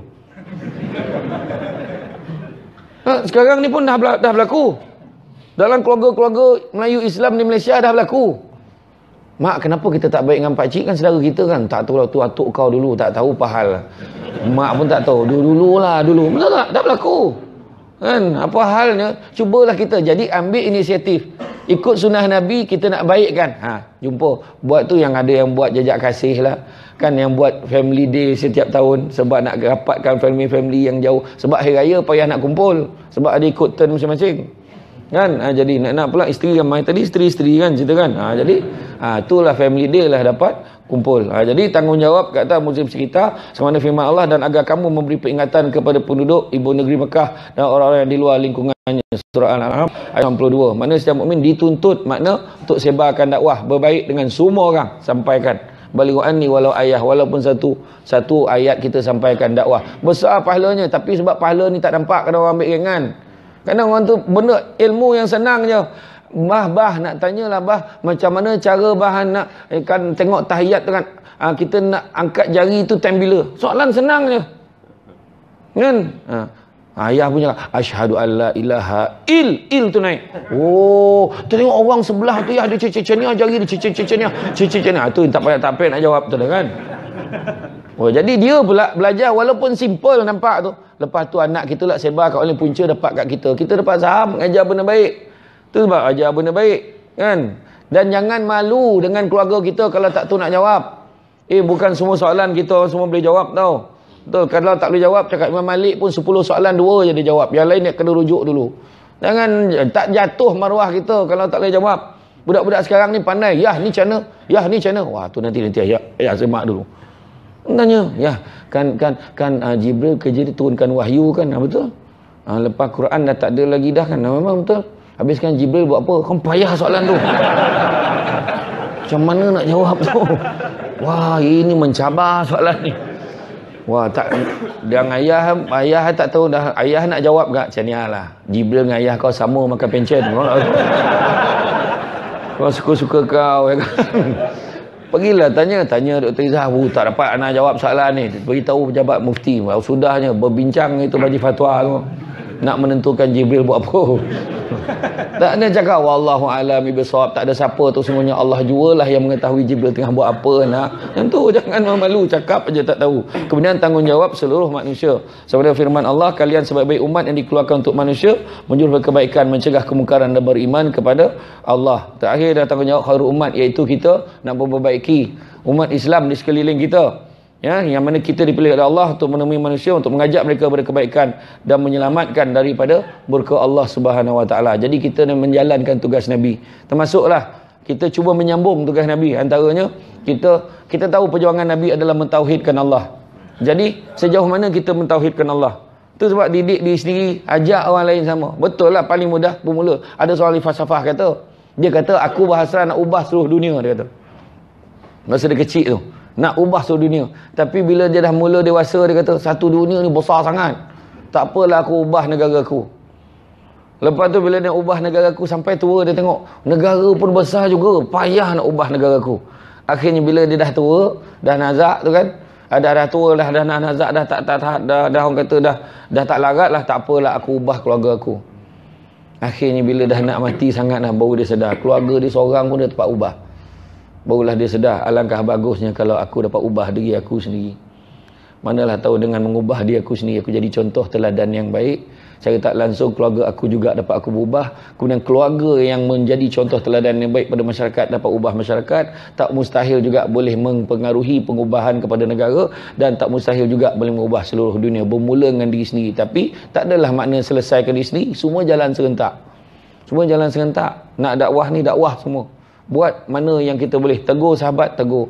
Sekarang ni pun dah berlaku. Dalam keluarga-keluarga Melayu Islam di Malaysia dah berlaku. Mak, kenapa kita tak baik dengan pakcik? Kan saudara kita kan. Tak tahu lah tu atuk kau dulu. Tak tahu pahal. Mak pun tak tahu. Dulu. Betul tak? Dah berlaku. Kan? Apa halnya? Cubalah kita. Jadi ambil inisiatif. Ikut sunnah Nabi, kita nak baikkan. Jumpa. Buat tu yang ada yang buat jejak kasih lah. Kan yang buat family day setiap tahun. Sebab nak rapatkan family-family yang jauh. Sebab hari raya payah nak kumpul. Sebab ada ikut turn masing-masing. Kan? Jadi nak pula isteri ramai. Tadi isteri-isteri kan cerita kan. Jadi itulah family day lah dapat kumpul. Jadi tanggungjawab kata Muslim sekitar, semana firman Allah, dan agar kamu memberi peringatan kepada penduduk ibu negeri Mekah dan orang-orang yang di luar lingkungannya. Surah Al-An'am ayat 62. Makna setiap mukmin dituntut untuk sebarkan dakwah berbaik dengan semua orang. Sampaikan. Balighu anni walau ayah, walaupun satu ayat kita sampaikan dakwah. Besar pahalanya, tapi sebab pahala ni tak nampak, kadang orang ambil ringan. Kadang orang tu benda ilmu yang senang je. Bah nak tanyalah macam mana cara nak kan tengok tahiyat tu kan. Kita nak angkat jari tu time bila? Soalan senang je. Kan? Ayah punya asyhadu alla ilaha il tu naik. Tengok orang sebelah tu ya, dia cecenya jari dia cecenya. Tu tak payah nak jawab tu dah kan. Jadi dia pula belajar walaupun simple nampak tu. Lepas tu anak kita lah sebar kat orang punca dapat kat kita. Kita dapat saham ajar benda baik. Tu sebab ajar benda baik kan. Dan jangan malu dengan keluarga kita kalau tak tahu nak jawab. Bukan semua soalan kita semua boleh jawab tau. Betul, kalau tak boleh jawab, cakap Imam Malik pun 10 soalan 2 je dia jawab. Yang lain dia kena rujuk dulu. Jangan tak jatuh maruah kita kalau tak boleh jawab. Budak-budak sekarang ni pandai. Yah ni macam mana? Yah ni macam mana? Wah, tu nanti ayat semak dulu. Tanya, ya, kan Jibril kerja dia turunkan wahyu kan, betul? Lepas Quran dah tak ada lagi dah kan, memang betul. Habis kan Jibril buat apa? Kan payah soalan tu. Macam mana nak jawab tu? Wah, ini mencabar soalan ni. Wah, tak, dan ayah tak tahu dah, ayah nak jawab tak? Macam ni lah. Jibril dengan ayah kau sama makan pencen. Kau suka-suka kau, ya kan? Pergilah tanya Dr. Izzah, tak dapat anak jawab soalan ni. Beritahu pejabat mufti. Sudahnya berbincang itu bagi fatwa tu. Nak menentukan Jibril buat apa. Tak ada cakap wallahu alam bisawab, tak ada siapa tu, semuanya Allah jualah yang mengetahui Jibril tengah buat apa nak. Yang tu jangan malu, cakap aja tak tahu. Kemudian tanggungjawab seluruh manusia. Sebenarnya firman Allah, kalian sebaik-baik umat yang dikeluarkan untuk manusia, menjurus kebaikan, mencegah kemungkaran dan beriman kepada Allah. Terakhir dah tanggungjawab khairul umat, iaitu kita nak memperbaiki umat Islam di sekeliling kita. Ya, yang mana kita dipilih oleh Allah untuk menemui manusia, untuk mengajak mereka kepada kebaikan dan menyelamatkan daripada murka Allah Subhanahu Wa Taala. Jadi kita menjalankan tugas Nabi. Termasuklah kita cuba menyambung tugas Nabi. Antaranya kita tahu perjuangan Nabi adalah mentauhidkan Allah. Jadi sejauh mana kita mentauhidkan Allah? Itu sebab didik diri sendiri, ajak orang lain sama. Betul lah, paling mudah bermula. Ada seorang falsafah kata, dia kata aku berhasrat nak ubah seluruh dunia, dia kata. Masa dia kecil tu, nak ubah seluruh dunia. Tapi bila dia dah mula dewasa, dia kata satu dunia ni besar sangat, tak apalah aku ubah negara aku. Lepas tu bila dia ubah negara aku, sampai tua dia tengok negara pun besar juga, payah nak ubah negara aku. Akhirnya bila dia dah tua, dah nazak tu kan, dah tua dah nak nazak, dah orang kata dah tak larat lah, tak apalah aku ubah keluarga aku. Akhirnya bila dah nak mati sangat dah, baru dia sedar keluarga dia seorang pun dia dapat ubah. Barulah dia sedar, alangkah bagusnya kalau aku dapat ubah diri aku sendiri. Manalah tahu dengan mengubah diri aku sendiri, aku jadi contoh teladan yang baik. Secara tak langsung keluarga aku juga dapat aku berubah. Kemudian keluarga yang menjadi contoh teladan yang baik pada masyarakat dapat ubah masyarakat. Tak mustahil juga boleh mempengaruhi pengubahan kepada negara, dan tak mustahil juga boleh mengubah seluruh dunia. Bermula dengan diri sendiri. Tapi tak adalah makna selesaikan diri sendiri. Semua jalan serentak. Semua jalan serentak. Nak dakwah ni dakwah semua. Buat mana yang kita boleh. Tegur sahabat, tegur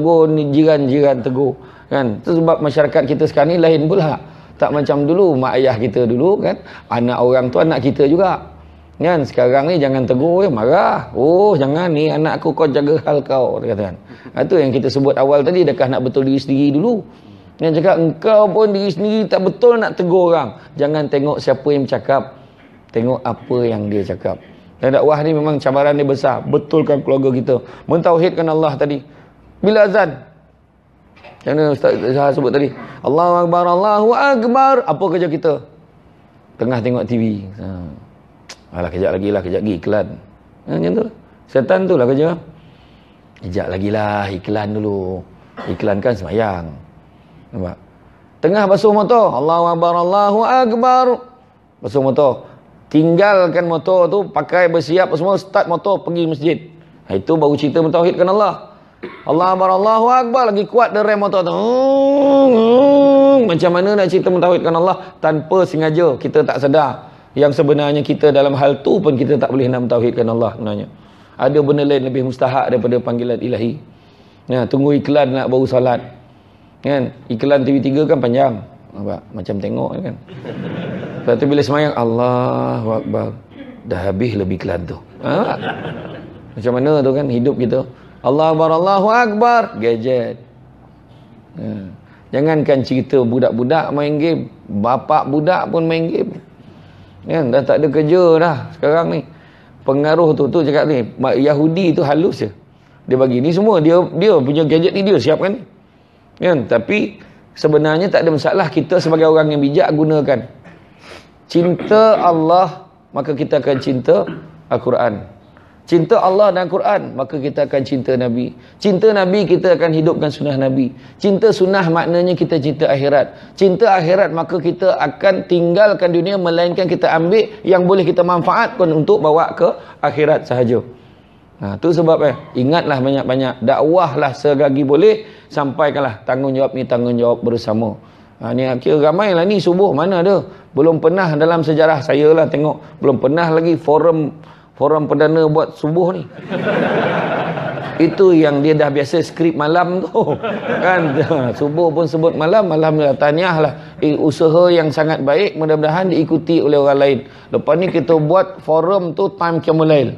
ni jiran-jiran, tegur kan. Itu sebab masyarakat kita sekarang ni lain pula. Tak macam dulu mak ayah kita dulu kan, anak orang tu anak kita juga kan. Sekarang ni jangan tegur ya, marah. Oh jangan, ni anak aku, kau jaga hal kau, dia kata kan. Itu yang kita sebut awal tadi, adakah nak betul diri sendiri dulu. Yang cakap engkau pun diri sendiri tak betul nak tegur orang. Jangan tengok siapa yang bercakap, tengok apa yang dia cakap. Dan dakwah ni memang cabaran dia besar. Betulkan keluarga kita, mentauhidkan Allah tadi. Bila azan, yang mana Ustaz sebut tadi, Allahu Akbar, Allahu Akbar, apa kerja kita? Tengah tengok TV. Alah kejap lagi iklan. Macam tu. Setan tu lah kerja. Kejap lagi lah iklan dulu. Iklankan semayang. Nampak? Tengah basuh motor, Allahu Akbar, Allahu Akbar. Basuh motor. Tinggalkan motor tu, pakai bersiap semua, start motor pergi masjid. Itu baru cerita mentauhidkan Allah. Allah Akbar, Allahu Akbar, lagi kuat dia rem motor tu. Macam mana nak cerita mentauhidkan Allah tanpa sengaja kita tak sedar yang sebenarnya kita dalam hal tu pun kita tak boleh nak mentauhidkan Allah sebenarnya. Ada benda lain lebih mustahak daripada panggilan ilahi. Ya, tunggu iklan nak baru salat. Kan? Iklan TV3 kan panjang. Nampak? Macam tengok kan. Lepas tu bila semayang, Allahu Akbar, dah habis lebih iklan tu. Macam mana tu kan hidup kita. Allahu Akbar, Allahu Akbar, gadget. Jangankan cerita budak-budak main game, bapak budak pun main game. Kan, dah tak ada kerja dah sekarang ni. Pengaruh tu cakap ni, Yahudi tu halus je. Dia bagi ni semua, dia punya gadget ni dia siapkan ni. Kan, tapi sebenarnya tak ada masalah kita sebagai orang yang bijak gunakan. Cinta Allah, maka kita akan cinta Al-Quran. Cinta Allah dan Al-Quran, maka kita akan cinta Nabi. Cinta Nabi, kita akan hidupkan sunnah Nabi. Cinta sunnah maknanya kita cinta akhirat. Cinta akhirat, maka kita akan tinggalkan dunia, melainkan kita ambil yang boleh kita manfaatkan untuk bawa ke akhirat sahaja. Tu sebab ingatlah banyak-banyak, dakwahlah selagi boleh, sampaikanlah tanggungjawab ni tanggungjawab bersama. Ni kira ramai lah ni subuh, mana ada. Belum pernah dalam sejarah saya lah tengok, belum pernah lagi forum perdana buat subuh ni. Itu yang dia dah biasa skrip malam tu kan. Subuh pun sebut malam, alhamdulillah, tahniah lah. Usaha yang sangat baik, mudah-mudahan diikuti oleh orang lain. Lepas ni kita buat forum tu time Qiyamul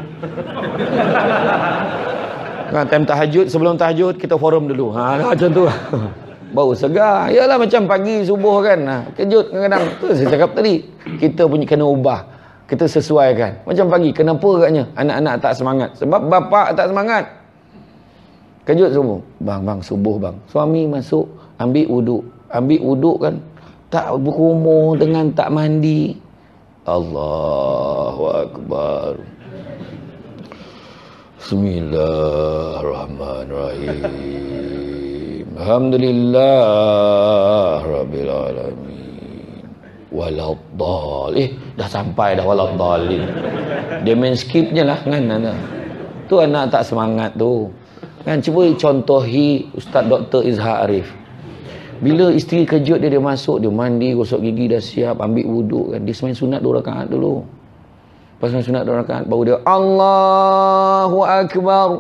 kan, time tahajud, sebelum tahajud kita forum dulu. Macam tu baru segar. Yalah macam pagi subuh kan, kejut kadang-kadang. Tu saya cakap tadi, kita punya kena ubah, kita sesuaikan. Macam pagi, kenapa agaknya anak-anak tak semangat? Sebab bapak tak semangat. Kejut subuh, bang subuh bang, suami masuk ambil wuduk kan, tak berumur dengan tak mandi. Allahu Akbar. Bismillahirrahmanirrahim. Alhamdulillah Rabbil Alamin. Waladdal. Dah sampai dah waladdalin. Dia main skip je lah kan anak. Tu anak tak semangat tu. Kan, cuba contohi Ustaz Dr. Izhar Arif. Bila isteri kejut dia masuk, dia mandi, gosok gigi dah siap, ambil wuduk kan. Dia semain sunat 2 rakaat dulu. Lepas semain sunat 2 rakaat, baru dia Allahu Akbar.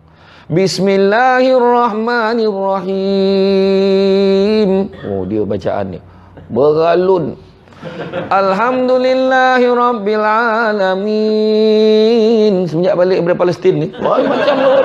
Bismillahirrahmanirrahim. Dia bacaan dia beralun. Alhamdulillahirabbil alamin. Semenjak balik dari Palestin ni, macam tu.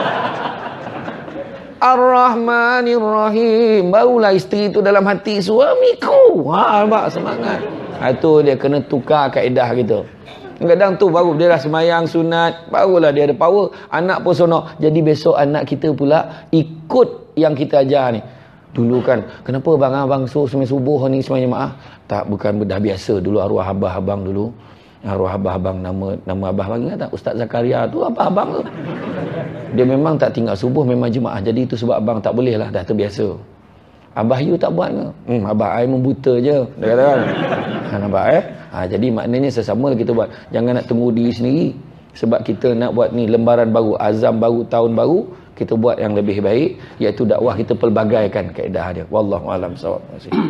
Ar-Rahmanir-Rahim. Barulah isteri tu dalam hati, suamiku. Nampak semangat. Itu dia kena tukar kaedah kita. Kadang tu baru dia dah semayang sunat, barulah dia ada power. Anak pun sonok. Jadi besok anak kita pula ikut yang kita ajar ni. Dulu kan, kenapa abang semai subuh ni semai jemaah? Tak, bukan, dah biasa. Dulu arwah abah abang dulu. Arwah abah abang, nama abah abang ingat tak? Ustaz Zakaria tu abah abang tu. Dia memang tak tinggal subuh, memang jemaah. Jadi itu sebab abang tak boleh lah, dah terbiasa. Abah you tak buat ke? Abah I membuta je, dia kata kan. Nampak jadi maknanya sesama kita buat. Jangan nak tunggu diri sendiri. Sebab kita nak buat ni lembaran baru, azam baru, tahun baru. Kita buat yang lebih baik, iaitu dakwah kita pelbagaikan kaedah dia. Wallahu a'lam bissawab.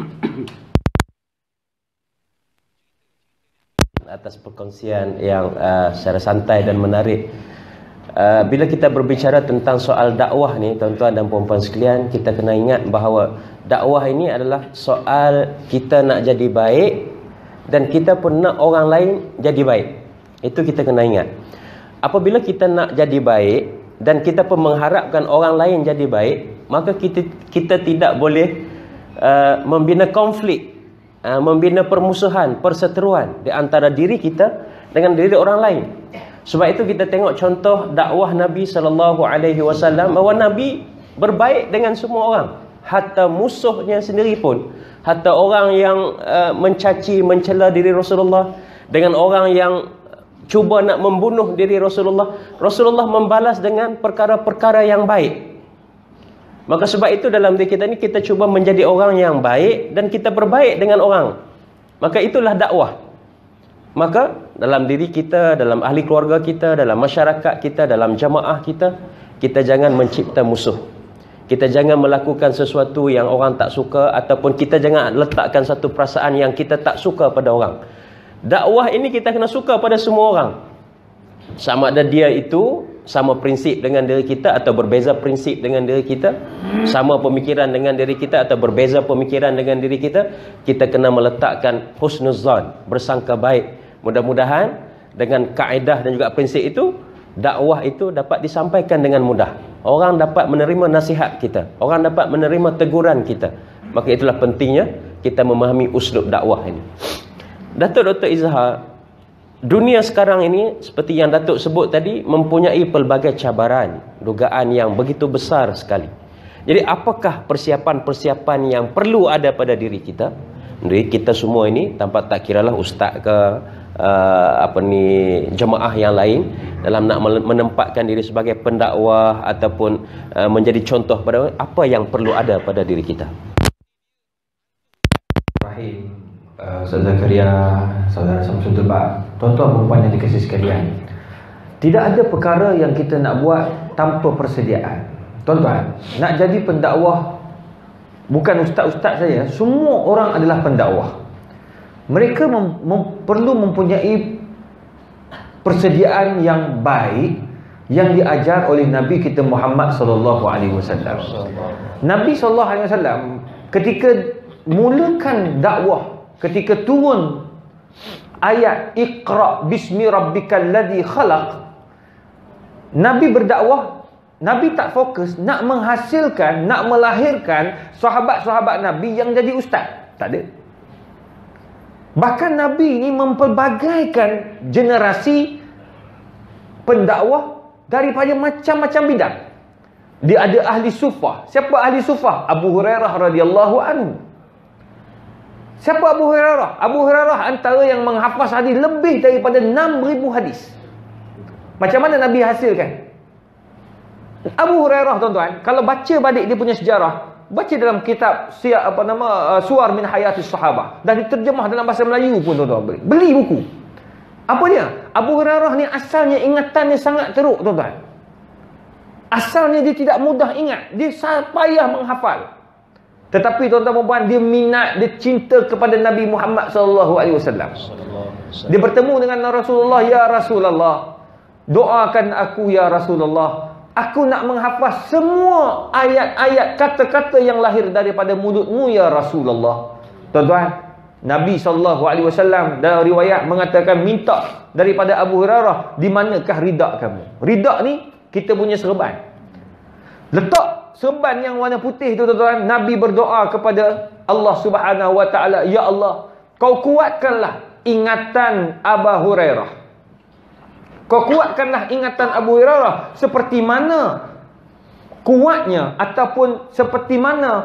Atas perkongsian yang secara santai dan menarik. Bila kita berbicara tentang soal dakwah ni, tuan-tuan dan puan-puan sekalian, kita kena ingat bahawa dakwah ini adalah soal kita nak jadi baik dan kita pun nak orang lain jadi baik. Itu kita kena ingat. Apabila kita nak jadi baik dan kita pun mengharapkan orang lain jadi baik, maka kita tidak boleh membina konflik, membina permusuhan, perseteruan di antara diri kita dengan diri orang lain. Sebab itu kita tengok contoh dakwah Nabi SAW, bahawa Nabi berbaik dengan semua orang, hatta musuhnya sendiri pun, hatta orang yang mencaci, mencela diri Rasulullah, dengan orang yang cuba nak membunuh diri Rasulullah, Rasulullah membalas dengan perkara-perkara yang baik. Maka sebab itu dalam diri kita ni, kita cuba menjadi orang yang baik dan kita berbaik dengan orang. Maka itulah dakwah. Maka dalam diri kita, dalam ahli keluarga kita, dalam masyarakat kita, dalam jamaah kita, kita jangan mencipta musuh. Kita jangan melakukan sesuatu yang orang tak suka, ataupun kita jangan letakkan satu perasaan yang kita tak suka pada orang. Dakwah ini kita kena suka pada semua orang. Sama ada dia itu sama prinsip dengan diri kita atau berbeza prinsip dengan diri kita, sama pemikiran dengan diri kita atau berbeza pemikiran dengan diri kita, kita kena meletakkan husnuzan, bersangka baik. Mudah-mudahan dengan kaedah dan juga prinsip itu, dakwah itu dapat disampaikan dengan mudah. Orang dapat menerima nasihat kita, orang dapat menerima teguran kita. Maka itulah pentingnya kita memahami uslub dakwah ini. Datuk Dr. Izhar, dunia sekarang ini seperti yang Datuk sebut tadi, mempunyai pelbagai cabaran, dugaan yang begitu besar sekali. Jadi apakah persiapan-persiapan yang perlu ada pada diri kita? Diri kita semua ini, tanpa tak kiralah ustaz ke jemaah yang lain, dalam nak menempatkan diri sebagai pendakwah ataupun menjadi contoh pada apa yang perlu ada pada diri kita. Ustaz Zakaria, Saudara Samsul Tebak, tuan-tuan perempuan yang dikasihi sekalian, tidak ada perkara yang kita nak buat tanpa persediaan. Tuan-tuan, nak jadi pendakwah bukan ustaz-ustaz saja, semua orang adalah pendakwah. Mereka perlu mempunyai persediaan yang baik yang diajar oleh Nabi kita Muhammad sallallahu alaihi wasallam. Nabi sallallahu alaihi wasallam ketika mulakan dakwah, ketika turun ayat Iqra bismi rabbikal ladzi khalaq, Nabi berdakwah, Nabi tak fokus nak menghasilkan, nak melahirkan sahabat-sahabat Nabi yang jadi ustaz. Tak ada. Bahkan Nabi ini mempelbagaikan generasi pendakwah daripada macam-macam bidang. Dia ada ahli sufah. Siapa ahli sufah? Abu Hurairah radhiyallahu anhu. Siapa Abu Hurairah? Abu Hurairah antara yang menghafaz hadis lebih daripada 6,000 hadis. Macam mana Nabi hasilkan? Abu Hurairah, tuan-tuan, kalau baca balik dia punya sejarah, baca dalam kitab Suwar min Hayatis Sahabah, dan diterjemah dalam bahasa Melayu pun, tuan-tuan, beli buku. Apa dia? Abu Hurairah ni asalnya ingatannya sangat teruk, tuan-tuan. Asalnya dia tidak mudah ingat, dia payah menghafal. Tetapi tuan-tuan dan puan, dia minat, dia cinta kepada Nabi Muhammad sallallahu alaihi wasallam. Dia bertemu dengan Rasulullah, "Ya Rasulullah, doakan aku ya Rasulullah. Aku nak menghafaz semua ayat-ayat, kata-kata yang lahir daripada mulutmu ya Rasulullah." Tuan-tuan, Nabi SAW dalam riwayat mengatakan, minta daripada Abu Hurairah, di manakah rida kamu? Rida ni kita punya serban. Letak serban yang warna putih tu, tuan-tuan, Nabi berdoa kepada Allah Subhanahu Wa Taala, "Ya Allah, kau kuatkanlah ingatan Abu Hurairah. Kau kuatkanlah ingatan Abu Hurairah seperti mana kuatnya ataupun seperti mana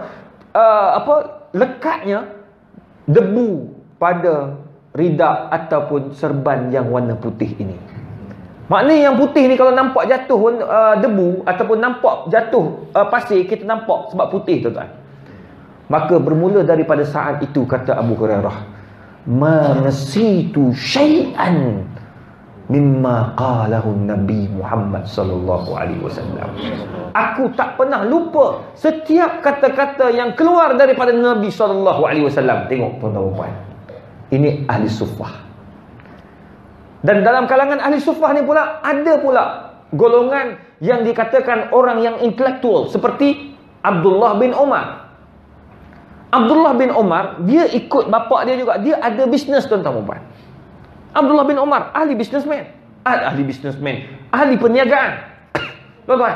lekatnya debu pada rida ataupun serban yang warna putih ini." Maknanya yang putih ni kalau nampak jatuh debu ataupun nampak jatuh pasir, kita nampak sebab putih, tuan-tuan. Maka bermula daripada saat itu, kata Abu Hurairah, "Ma nasitu syai'an mimma qalahu Nabi Muhammad sallallahu alaihi wasallam." Aku tak pernah lupa setiap kata-kata yang keluar daripada Nabi sallallahu alaihi wasallam. Tengok tuan-tuan dan puan. Ini ahli sufah. Dan dalam kalangan ahli sufah ni pula ada pula golongan yang dikatakan orang yang intelektual seperti Abdullah bin Umar. Abdullah bin Umar, dia ikut bapa dia juga. Dia ada bisnes, tuan-tuan dan puan. Abdullah bin Umar, ahli businessman, ahli perniagaan, tuan-tuan.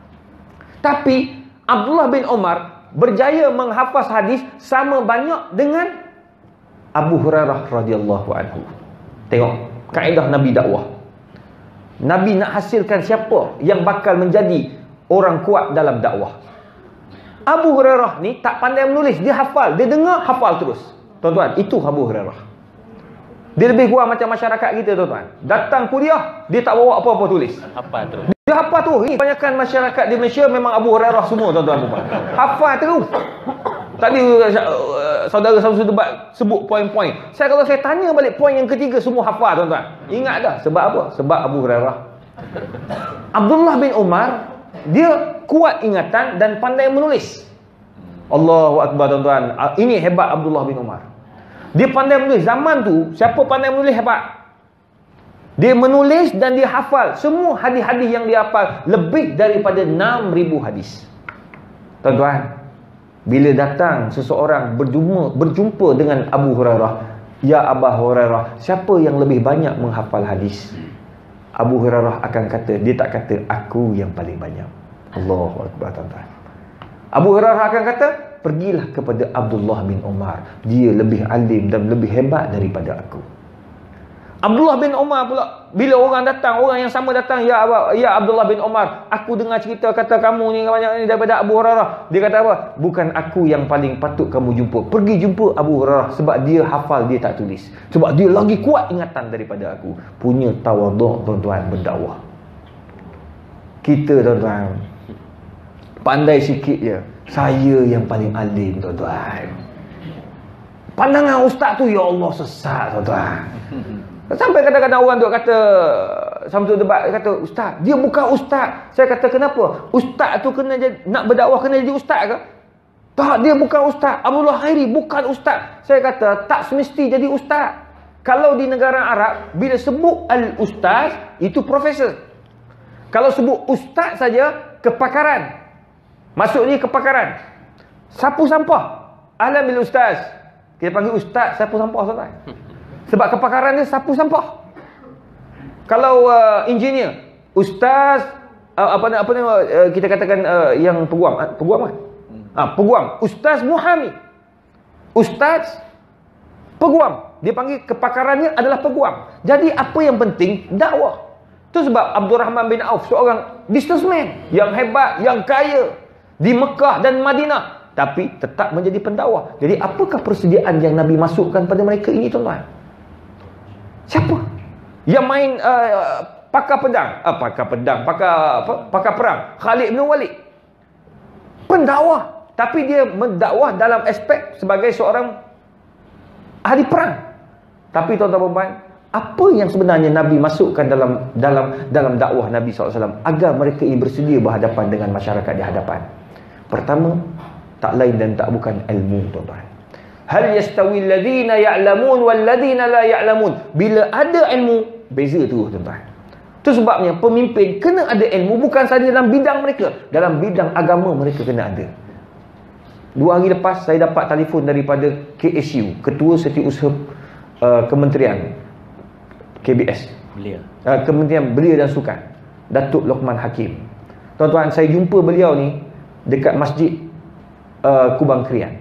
Tapi Abdullah bin Umar berjaya menghafaz hadis sama banyak dengan Abu Hurairah radhiyallahu anhu. Tengok kaedah Nabi dakwah. Nabi nak hasilkan siapa yang bakal menjadi orang kuat dalam dakwah. Abu Hurairah ni tak pandai menulis, dia hafal, dia dengar, hafal terus. Tuan-tuan, itu Abu Hurairah. Dia lebih kurang macam masyarakat kita, tuan-tuan. Datang kuliah, dia tak bawa apa-apa tulis. Hafal terus. Dia hafal tu. Kebanyakan masyarakat di Malaysia memang Abu Hurairah semua, tuan-tuan. Hafal terus. Tadi saudara Samsul Debat sebut poin-poin. Kalau saya tanya balik poin yang ketiga, semua hafal, tuan-tuan. Ingat dah. Sebab apa? Sebab Abu Hurairah. Abdullah bin Umar, dia kuat ingatan dan pandai menulis. Allahu Akbar, tuan-tuan. Ini hebat Abdullah bin Umar. Dia pandai menulis. Zaman tu, siapa pandai menulis hebat? Dia menulis dan dia hafal semua hadis-hadis yang dia hafal, lebih daripada 6,000 hadis. Tuan-tuan, bila datang seseorang berjumpa dengan Abu Hurairah, "Ya Abu Hurairah, siapa yang lebih banyak menghafal hadis?" Abu Hurairah akan kata, dia tak kata aku yang paling banyak. Allahu Akbar, tuan-tuan. Abu Hurairah akan kata, pergilah kepada Abdullah bin Umar, dia lebih alim dan lebih hebat daripada aku. Abdullah bin Umar pula, bila orang datang, orang yang sama datang, "Ya Abdullah bin Umar, aku dengar cerita kata kamu ni banyak ni daripada Abu Hurairah." Dia kata apa? "Bukan aku yang paling patut kamu jumpa. Pergi jumpa Abu Hurairah, sebab dia hafal, dia tak tulis. Sebab dia lagi kuat ingatan daripada aku." Punya tawaduk, tuan-tuan, berdakwah. Kita, tuan-tuan, pandai sikit je. Saya yang paling alim, tuan-tuan. Pandangan ustaz tu, ya Allah, sesat, tuan-tuan. Sampai kadang-kadang orang tu kata, Samsul Debat kata, "Ustaz, dia bukan ustaz." Saya kata, "Kenapa? Ustaz tu kena jadi, nak berdakwah kena jadi ustaz ke?" Tak, dia bukan ustaz. Abdullah Khairi bukan ustaz. Saya kata, tak semesti jadi ustaz. Kalau di negara Arab, bila sebut al-ustaz, itu profesor. Kalau sebut ustaz saja, kepakaran. Maksudnya kepakaran. Sapu sampah. Ahlan bil ustaz. Kita panggil ustaz sapu sampah, ustaz. Sebab kepakaran dia sapu sampah. Kalau engineer, ustaz kita katakan yang peguam kan? Peguam, ustaz muhami. Ustaz peguam. Dia panggil kepakarannya adalah peguam. Jadi apa yang penting? Dakwah. Itu sebab Abdul Rahman bin Auf, seorang businessman yang hebat, yang kaya di Mekah dan Madinah, tapi tetap menjadi pendakwah. Jadi apakah persediaan yang Nabi masukkan pada mereka ini, tuan-tuan? Siapa? Yang main pakar perang, Khalid bin Walid. Pendakwah, tapi dia mendakwah dalam aspek sebagai seorang ahli perang. Tapi tuan-tuan, apa yang sebenarnya Nabi masukkan dalam dakwah Nabi SAW agar mereka ini bersedia berhadapan dengan masyarakat di hadapan? Pertama, tak lain dan tak bukan ilmu, tuan-tuan. Hal yastawi alladhina ya'lamun wal ladhina la ya'lamun. Bila ada ilmu, beza tu, tuan-tuan. Itu sebabnya pemimpin kena ada ilmu, bukan sahaja dalam bidang mereka, dalam bidang agama mereka kena ada. 2 hari lepas saya dapat telefon daripada KSU, Ketua Setiausaha Kementerian KBS, Kementerian Belia dan Sukan, Datuk Lokman Hakim. Tuan-tuan, saya jumpa beliau ni dekat Masjid Kubang Krian.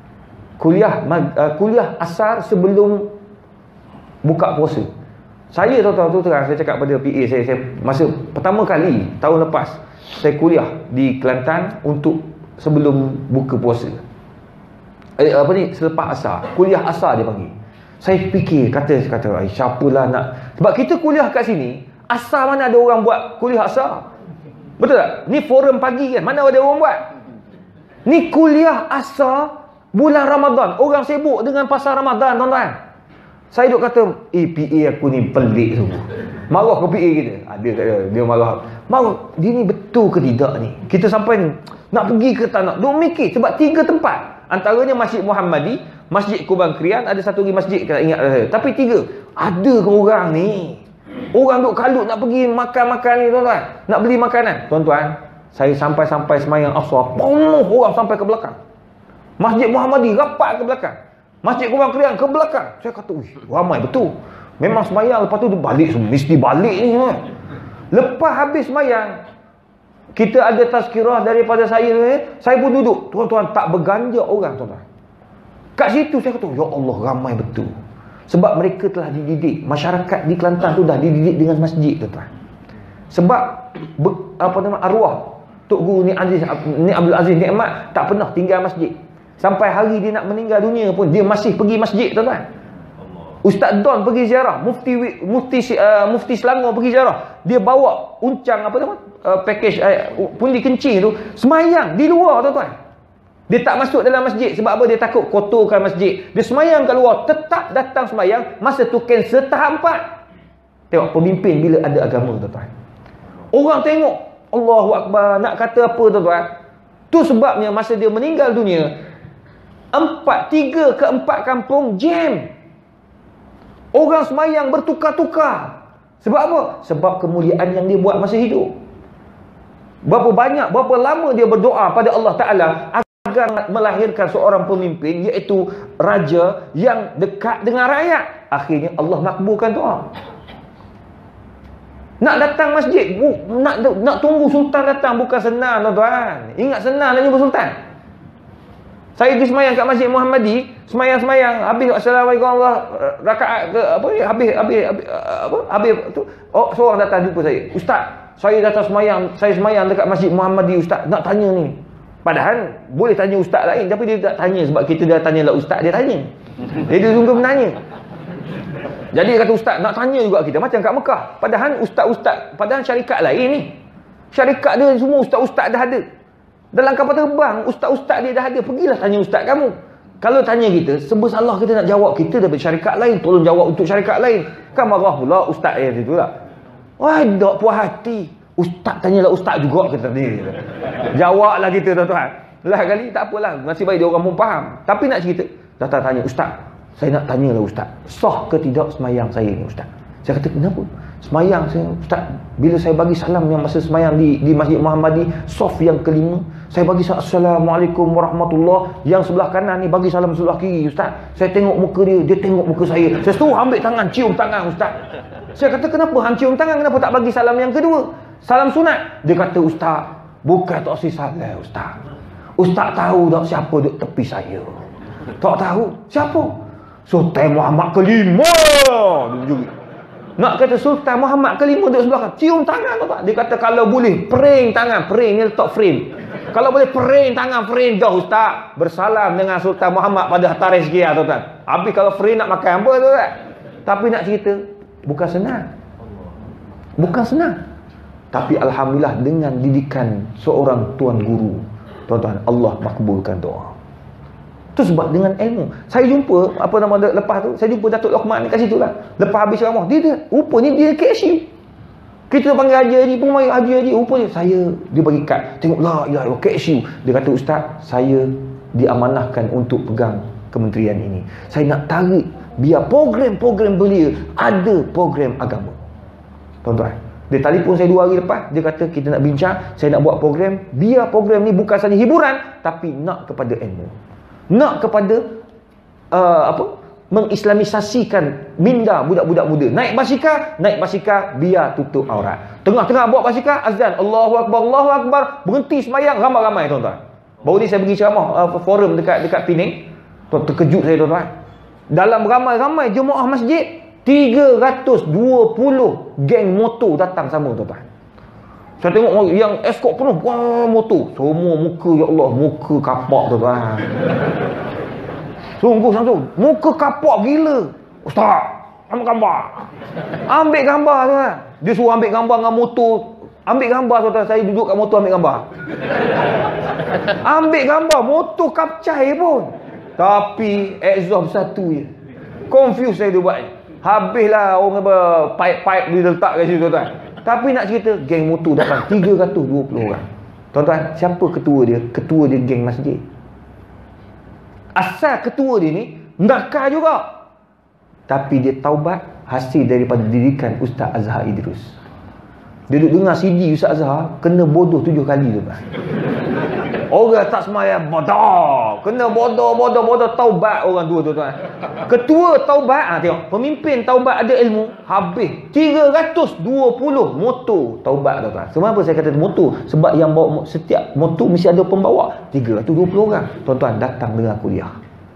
Kuliah asar sebelum buka puasa. Saya tahu terang, saya cakap pada PA saya masa pertama kali tahun lepas saya kuliah di Kelantan untuk sebelum buka puasa. Selepas asar, kuliah asar dia panggil. Saya fikir, kata siapalah nak, sebab kita kuliah kat sini, asar mana ada orang buat kuliah asar? Betul tak? Ni forum pagi kan, mana ada orang buat? Ni kuliah asar bulan Ramadan, orang sibuk dengan pasal Ramadan, tuan-tuan. Saya duk kata, PA aku ni pelik sungguh. Marah ke PA kita? Dia marah. Dia ni betul ke tidak ni? Kita sampai ni, nak pergi ke tak nak? Duk mikir, sebab 3 tempat. Antaranya Masjid Muhammadi, Masjid Kubang Krian, ada satu lagi masjid, kalau ingat saya. Tapi 3. Ada ke orang ni? Orang duk kalut nak pergi makan-makan ni, tuan-tuan. Nak beli makanan. Tuan-tuan, saya sampai semayang asar, penuh orang sampai ke belakang. Masjid Muhammadi rapat ke belakang. Masjid Kubang Krian ke belakang. Saya kata, ramai betul. Memang semayang, lepas tu dia balik semua. Mesti balik ni. Lepas habis semayang, kita ada tazkirah daripada saya pun duduk. Tuan-tuan, tak berganjak orang, tuan-tuan. Kat situ saya kata, ya Allah, ramai betul. Sebab mereka telah dididik. Masyarakat di Kelantan tu dah dididik dengan masjid, tuan-tuan. Sebab arwah Tok Guru Ni Abdul Aziz Nikmat tak pernah tinggal masjid. Sampai hari dia nak meninggal dunia pun dia masih pergi masjid, tuan-tuan. Ustaz Don pergi ziarah, Mufti Selangor pergi ziarah. Dia bawa uncang package pundi kencing tu, semayang di luar, tuan-tuan. Dia tak masuk dalam masjid sebab apa? Dia takut kotorkan masjid. Dia semayang kat luar, tetap datang semayang. Masa tu cancel tahap 4. Tengok pemimpin bila ada agama, tuan-tuan. Orang tengok, Allahu Akbar, nak kata apa, tuan-tuan? Tu sebabnya masa dia meninggal dunia, 3 ke 4 kampung jam. Orang semayang bertukar-tukar. Sebab apa? Sebab kemuliaan yang dia buat masa hidup. Berapa lama dia berdoa pada Allah Ta'ala agar melahirkan seorang pemimpin, iaitu raja yang dekat dengan rakyat. Akhirnya Allah makbulkan doa. Nak datang masjid, nak tunggu sultan datang bukan senang, tuan-tuan. Ingat senang nak jumpa sultan. Saya pergi semayang kat Masjid Muhammadi, semayang, habis assalamualaikum Allah, rakaat ke habis tu, seorang datang jumpa saya. Ustaz, saya datang saya semayang dekat Masjid Muhammadi, ustaz, nak tanya ni. Padahal boleh tanya ustaz lain, tapi dia tak tanya sebab kita dah tanyalah ustaz, dia tanya. Dia sungguh menanya. Jadi dia kata, ustaz, nak tanya juga kita macam kat Mekah. Padahal ustaz-ustaz, padahal syarikat lain ni. Syarikat dia semua ustaz-ustaz dah ada. Dalam kapal terbang, ustaz-ustaz dia dah ada. Pergilah tanya ustaz kamu. Kalau tanya kita, sebab salah kita nak jawab, kita daripada syarikat lain, tolong jawab untuk syarikat lain. Kan marah pula ustaz yang itu lah. Wah, tak puas hati. Ustaz tanyalah ustaz juga, kata dia. Jawablah kita, tuan-tuan. Lah kali tak apalah, nasib baik dia orang pun faham. Tapi nak cerita, datang tanya, "Ustaz, saya nak tanyalah Ustaz, sah ke tidak semayang saya ni Ustaz?" Saya kata, "Kenapa?" "Semayang saya Ustaz, bila saya bagi salam yang masa semayang di Masjid Muhammadi, sof yang kelima, saya bagi salam, Assalamualaikum warahmatullahi, yang sebelah kanan ni bagi salam sebelah kiri Ustaz. Saya tengok muka dia, dia tengok muka saya. Saya suruh ambil tangan, cium tangan Ustaz." Saya kata, "Kenapa hang cium tangan? Kenapa tak bagi salam yang kedua? Salam sunat?" Dia kata, "Ustaz, bukan tak si salam Ustaz. Ustaz tahu tak siapa duduk tepi saya?" "Tak tahu." "Siapa?" "Sultan Muhammad kelima." Dia juga nak kata Sultan Muhammad kelima duduk sebelah, cium tangan tak? Dia kata kalau boleh pering tangan, pering ni letak frame. Kalau boleh pering tangan, frame dah Ustaz. Bersalam dengan Sultan Muhammad pada tarik sekian tuan. Habis kalau frame nak makan apa tuan? Tapi nak cerita, bukan senang. Bukan senang. Tapi alhamdulillah dengan didikan seorang tuan guru, tuan-tuan, Allah makbulkan doa. Tu sebab dengan ilmu. Saya jumpa lepas tu saya jumpa Datuk Lokman kat situ lah. Lepas habis ceramah, dia rupanya dia KSU. Kita panggil Haji pun mari Haji rupanya dia bagi kad. Tengok la ilaha illallah KSU. Dia kata, "Ustaz, saya diamanahkan untuk pegang kementerian ini. Saya nak tarik biar program-program belia ada program agama." Tuan-tuan, dia telefon saya 2 hari lepas, dia kata kita nak bincang, saya nak buat program, biar program ni bukan saja hiburan tapi nak kepada ilmu. Nak kepada mengislamisasikan minda budak-budak muda. Naik basikal biar tutup aurat. Tengah-tengah bawa basikal, azan Allahu Akbar, berhenti semayang ramai-ramai tuan-tuan. Baru ni saya pergi ceramah forum dekat Penang. Terkejut saya tuan-tuan. Dalam ramai-ramai jemaah masjid, 320 geng motor datang sama tuan-tuan. Saya tengok yang escort penuh, wah motor. Semua muka, ya Allah, muka kapak tuan-tuan. Sungguh-sungguh, muka kapak gila. "Ustaz, ambil gambar." Ambil gambar tuan-tuan. Dia suruh ambil gambar dengan motor. Ambil gambar tuan-tuan, saya duduk kat motor ambil gambar. Ambil gambar, motor kapcai pun. Tapi exhaust satu je. Confuse saya dia buat. Habislah orang pipe-pipe dia letak kat situ tuan-tuan. Tapi nak cerita, geng motor datang 320 orang. Tuan-tuan, siapa ketua dia? Ketua dia geng masjid. Asal ketua dia ni nakal juga. Tapi dia taubat hasil daripada didikan Ustaz Azhar Idrus. Dia duduk dengar CD Ustaz Azhar, kena bodoh 7 kali tuan-tuan. Orang tak semayang bodoh, kena bodoh, taubat orang tuan-tuan. Ketua taubat, tengok, pemimpin taubat ada ilmu, habis 320 motor taubat tuan-tuan. Sebab apa saya kata motor? Sebab yang bawa setiap motor mesti ada pembawa. 320 orang tuan-tuan datang dengan kuliah.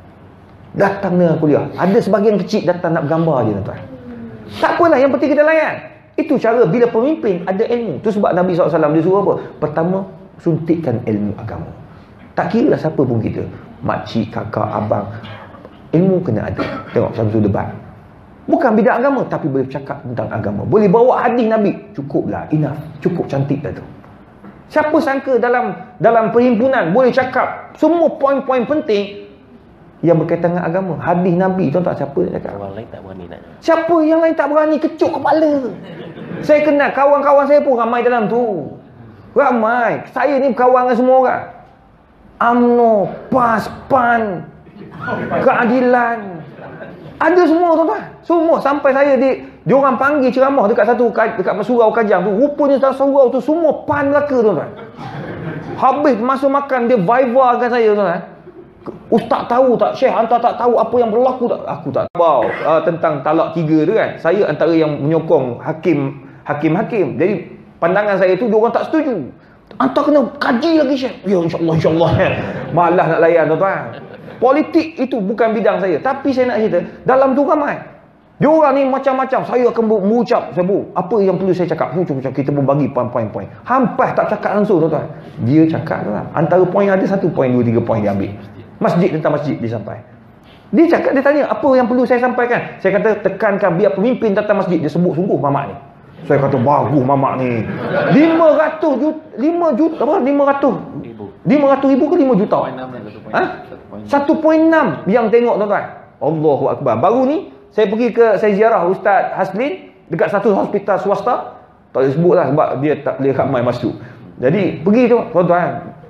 Ada sebahagian kecil datang nak bergambar je tuan-tuan. Tak apalah, yang penting kita layan. Itu cara bila pemimpin ada ilmu. Tu sebab Nabi SAW dia suruh apa? Pertama, suntikkan ilmu agama. Tak kira lah siapa pun kita, makcik, kakak, abang, ilmu kena ada. Tengok Syamsul debat, bukan bidang agama tapi boleh bercakap tentang agama, boleh bawa hadis Nabi, cukuplah, enough, cukup cantik dah tu. Siapa sangka dalam perhimpunan boleh cakap semua poin-poin penting yang berkaitan dengan agama, hadis Nabi, tuan-tuan, siapa nak cakap? Orang lain tak berani nak. Siapa yang lain tak berani, kecut kepala. Saya kenal kawan-kawan saya pun ramai dalam tu. Ramai. Saya ni berkawan dengan semua orang. UMNO, PAS, PAN, keadilan. Ada semua tuan-tuan. Semua. Sampai saya diorang panggil ceramah dekat surau Kajang tu. Rupanya dalam surau tu semua PAN Melaka tuan-tuan. Habis masa makan dia viva-kan saya tuan-tuan. "Ustaz tahu tak? Syekh hantar tak tahu apa yang berlaku tak?" Aku tak tahu tentang talak 3 tu kan. Saya antara yang menyokong hakim. Jadi pandangan saya tu diorang tak setuju. Hantar kena kaji lagi Syekh. Ya insya-Allah. Malas nak layan tuan-tuan. Politik itu bukan bidang saya. Tapi saya nak cerita, dalam tu ramai. Diorang ni macam-macam. Saya akan mengucap, apa yang perlu saya cakap. Kita pun bagi poin-poin. Hampas tak cakap langsung tuan-tuan. Dia cakap tuan. Antara poin ada 1 poin, 2, 3 poin dia ambil. Masjid, tentang masjid dia sampai. Dia cakap, dia tanya apa yang perlu saya sampaikan. Saya kata tekankan biar pemimpin datang masjid. Dia sebut sungguh mamak ni. Saya kata bagus mamak ni. 500 ribu ke 5 juta? 1.6 yang tengok tuan-tuan. Allahu Akbar. Baru ni saya ziarah Ustaz Haslin dekat satu hospital swasta. Tak boleh sebut lah sebab dia tak boleh ramai masuk. Jadi pergi tu tuan-tuan.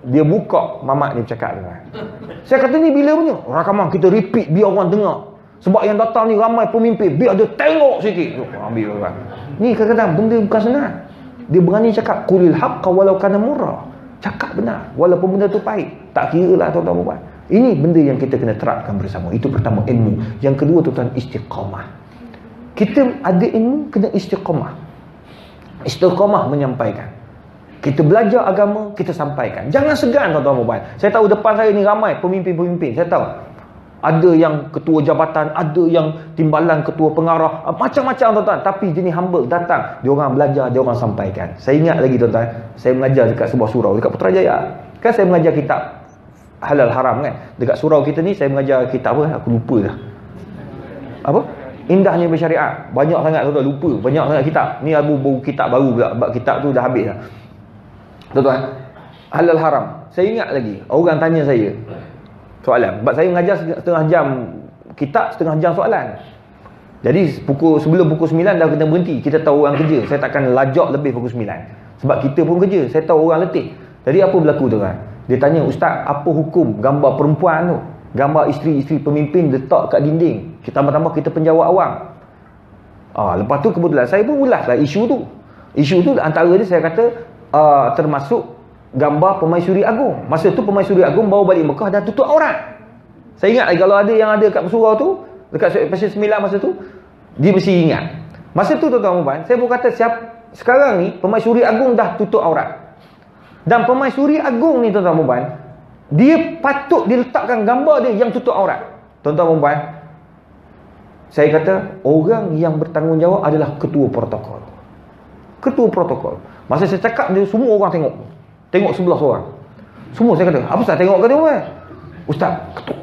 dia buka mamak ni bercakap dengan. Saya kata ni bila punya? Rakaman kita repeat biar orang dengar. Sebab yang datang ni ramai pemimpin, biar dia tengok sikit. Ambil orang. Ni kadang-kadang benda bukan senang. Dia berani cakap qulil haqqa walau kana murra. Cakap benar walaupun benda tu pahit. Tak kira lah tuan-tuan puan. Ini benda yang kita kena terapkan bersama. Itu pertama, ilmu. Yang kedua tuan-tuan, istiqamah. Kita ada ilmu, kena istiqamah. Istiqamah menyampaikan. Kita belajar agama, kita sampaikan. Jangan segan tuan-tuan puan. Saya tahu depan saya ni ramai pemimpin-pemimpin. Saya tahu. Ada yang ketua jabatan, ada yang timbalan ketua pengarah, macam-macam tuan-tuan. Tapi jenis humble datang, dia orang belajar, dia orang sampaikan. Saya ingat lagi tuan-tuan, saya mengajar dekat sebuah surau dekat Putrajaya. Kan saya mengajar kitab halal haram kan. Dekat surau kita ni saya mengajar kitab apa? Aku lupa dah. Apa? Indahnya bersyariat. Banyak sangat tuan-tuan, lupa. Banyak sangat kitab. Ni baru kitab baru pula. Sebab kitab tu dah habis dah. Tuan-tuan, halal haram. Saya ingat lagi, orang tanya saya soalan. Sebab saya mengajar setengah jam kitab, setengah jam soalan. Jadi sebelum pukul 9 dah kena berhenti. Kita tahu orang kerja. Saya takkan lajak lebih pukul 9. Sebab kita pun kerja. Saya tahu orang letih. Jadi apa berlaku tuan-tuan? Dia tanya, Ustaz, apa hukum gambar perempuan tu? Gambar isteri-isteri pemimpin letak kat dinding. Kita tambah-tambah kita penjawat awam. Lepas tu kebetulan saya pun ulaslah isu tu. Isu tu antara dia saya kata termasuk gambar Permaisuri Agung. Masa tu Permaisuri Agung bawa balik Mekah dah tutup aurat. Saya ingat lagi kalau ada yang ada kat surau tu, dekat Pasir 9 masa tu, dia mesti ingat. Masa tu tuan-tuan puan, saya pun kata sekarang ni Permaisuri Agung dah tutup aurat. Dan Permaisuri Agung ni tuan-tuan puan, dia patut diletakkan gambar dia yang tutup aurat. Tuan-tuan puan, saya kata orang yang bertanggungjawab adalah ketua protokol. Ketua protokol. Masa saya cakap dia, semua orang tengok. Tengok sebelah seorang. Semua saya kata, apa Ustaz tengok ke dia puan? Ustaz, ketua.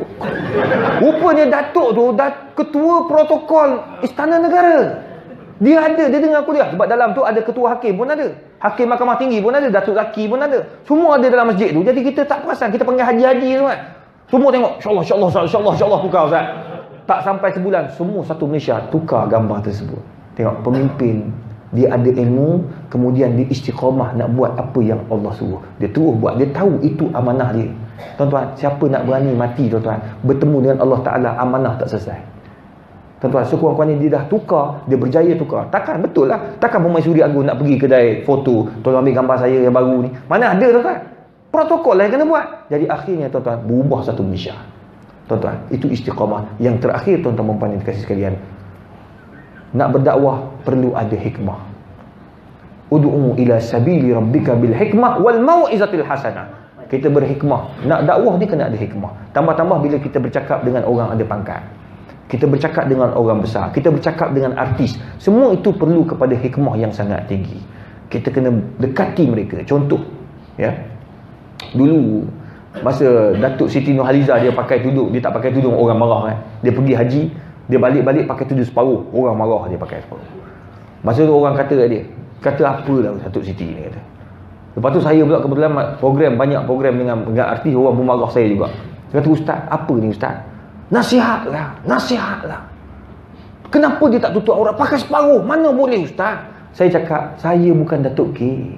Rupanya Datuk tu ketua protokol Istana Negara. Dia dengar kuliah. Sebab dalam tu ada ketua hakim pun ada. Hakim Mahkamah Tinggi pun ada. Datuk Zaki pun ada. Semua ada dalam masjid tu. Jadi kita tak perasan. Kita panggil haji-haji tu kan. Semua tengok. InsyaAllah tukar Ustaz. Tak sampai sebulan. Semua satu Malaysia tukar gambar tersebut. Tengok pemimpin. Dia ada ilmu. Kemudian dia istiqamah nak buat apa yang Allah suruh. Dia terus buat. Dia tahu itu amanah dia. Tuan-tuan, siapa nak berani mati tuan-tuan, bertemu dengan Allah Ta'ala, amanah tak selesai. Tuan-tuan, sekurang-kurangnya dia dah tukar, dia berjaya tukar. Takkan, betul lah. Takkan Permaisuri Agung nak pergi kedai foto, tolong ambil gambar saya yang baru ni. Mana ada tuan-tuan? Protokol lah yang kena buat. Jadi akhirnya tuan-tuan, berubah satu Malaysia. Tuan-tuan, itu istiqamah. Yang terakhir tuan-tuan dan puan kasih sekalian, nak berdakwah perlu ada hikmah. Ud'u ila sabili rabbika bil hikmah wal mau'izatil hasanah. Kita berhikmah. Nak dakwah ni kena ada hikmah. Tambah-tambah bila kita bercakap dengan orang ada pangkat. Kita bercakap dengan orang besar. Kita bercakap dengan artis. Semua itu perlu kepada hikmah yang sangat tinggi. Kita kena dekati mereka. Contoh, ya. Dulu masa Datuk Siti Nurhaliza dia pakai tudung, dia tak pakai tudung, orang marah kan. Dia pergi haji, dia balik-balik pakai tudung separuh, orang marah dia pakai separuh. Masa tu orang kata kat dia, kata apalah Datuk Siti ni kata. Lepas tu saya pula kebetulan banyak program dengan artis, orang pun marah saya juga. Dia kata, Ustaz, apa ni Ustaz? Nasihatlah. Kenapa dia tak tutup aurat? Pakai separuh. Mana boleh Ustaz? Saya cakap, saya bukan Datuk K.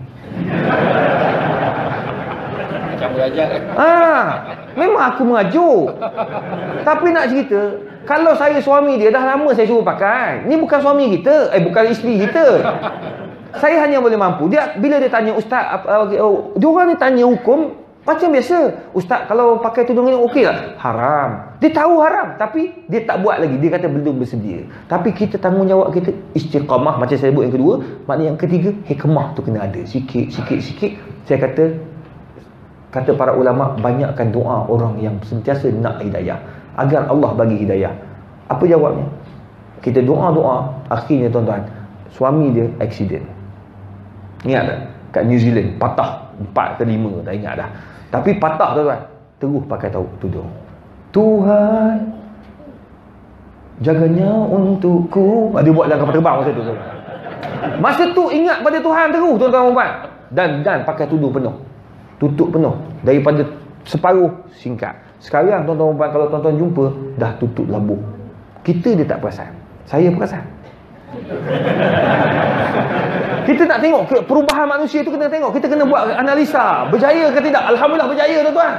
Macam belajar kan? Memang aku mengajuk. Tapi nak cerita, kalau saya suami dia, dah lama saya suruh pakai. Ni bukan suami kita. Bukan isteri kita. Saya hanya boleh mampu. Bila dia tanya Ustaz, dia orang ni tanya hukum macam biasa. Ustaz, kalau pakai tudung ini okey tak? Haram. Dia tahu haram, tapi dia tak buat lagi. Dia kata belum bersedia. Tapi kita tanggungjawab kita istiqamah. Macam saya sebut yang kedua. Maknanya yang ketiga, hikmah tu kena ada. Sikit. Saya kata para ulama, banyakkan doa orang yang sentiasa nak hidayah. Agar Allah bagi hidayah. Apa jawabnya? Kita doa-doa. Akhirnya tuan-tuan, suami dia accident. Ingat tak? Kat New Zealand, patah 4 ke 5, tak ingat dah. Tapi patah tuan-tuan, terus pakai tudung. Tuhan, jaganya untukku. Dia buat dalam kapal terbang masa tu. Masa tu ingat pada Tuhan terus tuan-tuan. Dan pakai tudung penuh. Tutup penuh. Daripada separuh, singkat. Sekarang tuan-tuan, kalau tuan-tuan jumpa, dah tutup labuh. Kita dia tak perasan. Saya perasan. Kita nak tengok perubahan manusia tu, kena tengok. Kita kena buat analisa. Berjaya ke tidak? Alhamdulillah berjaya, tuan-tuan.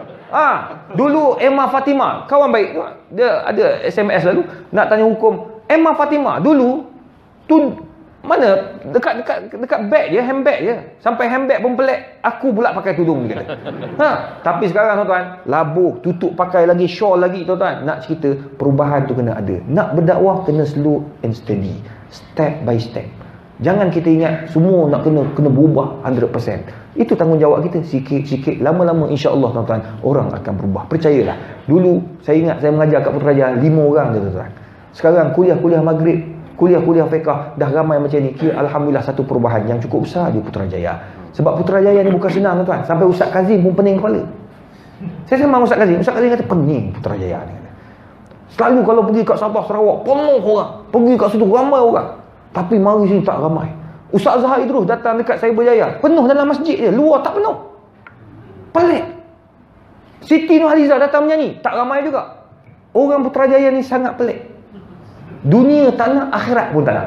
Dulu Emma Fatimah, kawan baik, dia ada SMS lalu nak tanya hukum. Emma Fatimah dulu tu mana dekat beg dia, handbag dia. Sampai handbag pun pelik, aku pula pakai tudung dia kata. Tapi sekarang tuan-tuan, labuh, tutup pakai lagi, shawl lagi tuan-tuan. Nak cerita perubahan tu kena ada. Nak berdakwah kena slow and steady, step by step. Jangan kita ingat semua nak kena berubah 100%. Itu tanggungjawab kita, sikit-sikit, lama-lama insya-Allah tuan-tuan, orang akan berubah. Percayalah. Dulu saya ingat saya mengajar kat Putrajaya 5 orang je tuan-tuan. Sekarang kuliah maghrib, kuliah fiqh dah ramai macam ni. Kira alhamdulillah satu perubahan yang cukup besar di Putrajaya. Sebab Putrajaya ni bukan senang tuan-tuan. Sampai Ustaz Kazim pun pening kepala. Saya sembang Ustaz Kazim kata pening Putrajaya ni. Selalu kalau pergi kat Sabah Sarawak penuh orang. Pergi kat situ ramai orang. Tapi mari sini tak ramai. Ustaz Zahid terus datang dekat Cyber Jaya, penuh dalam masjid je, luar tak penuh. Pelik. Siti Nurhaliza datang menyanyi, tak ramai juga. Orang Putrajaya ni sangat pelik. Dunia tak nak, akhirat pun tak nak.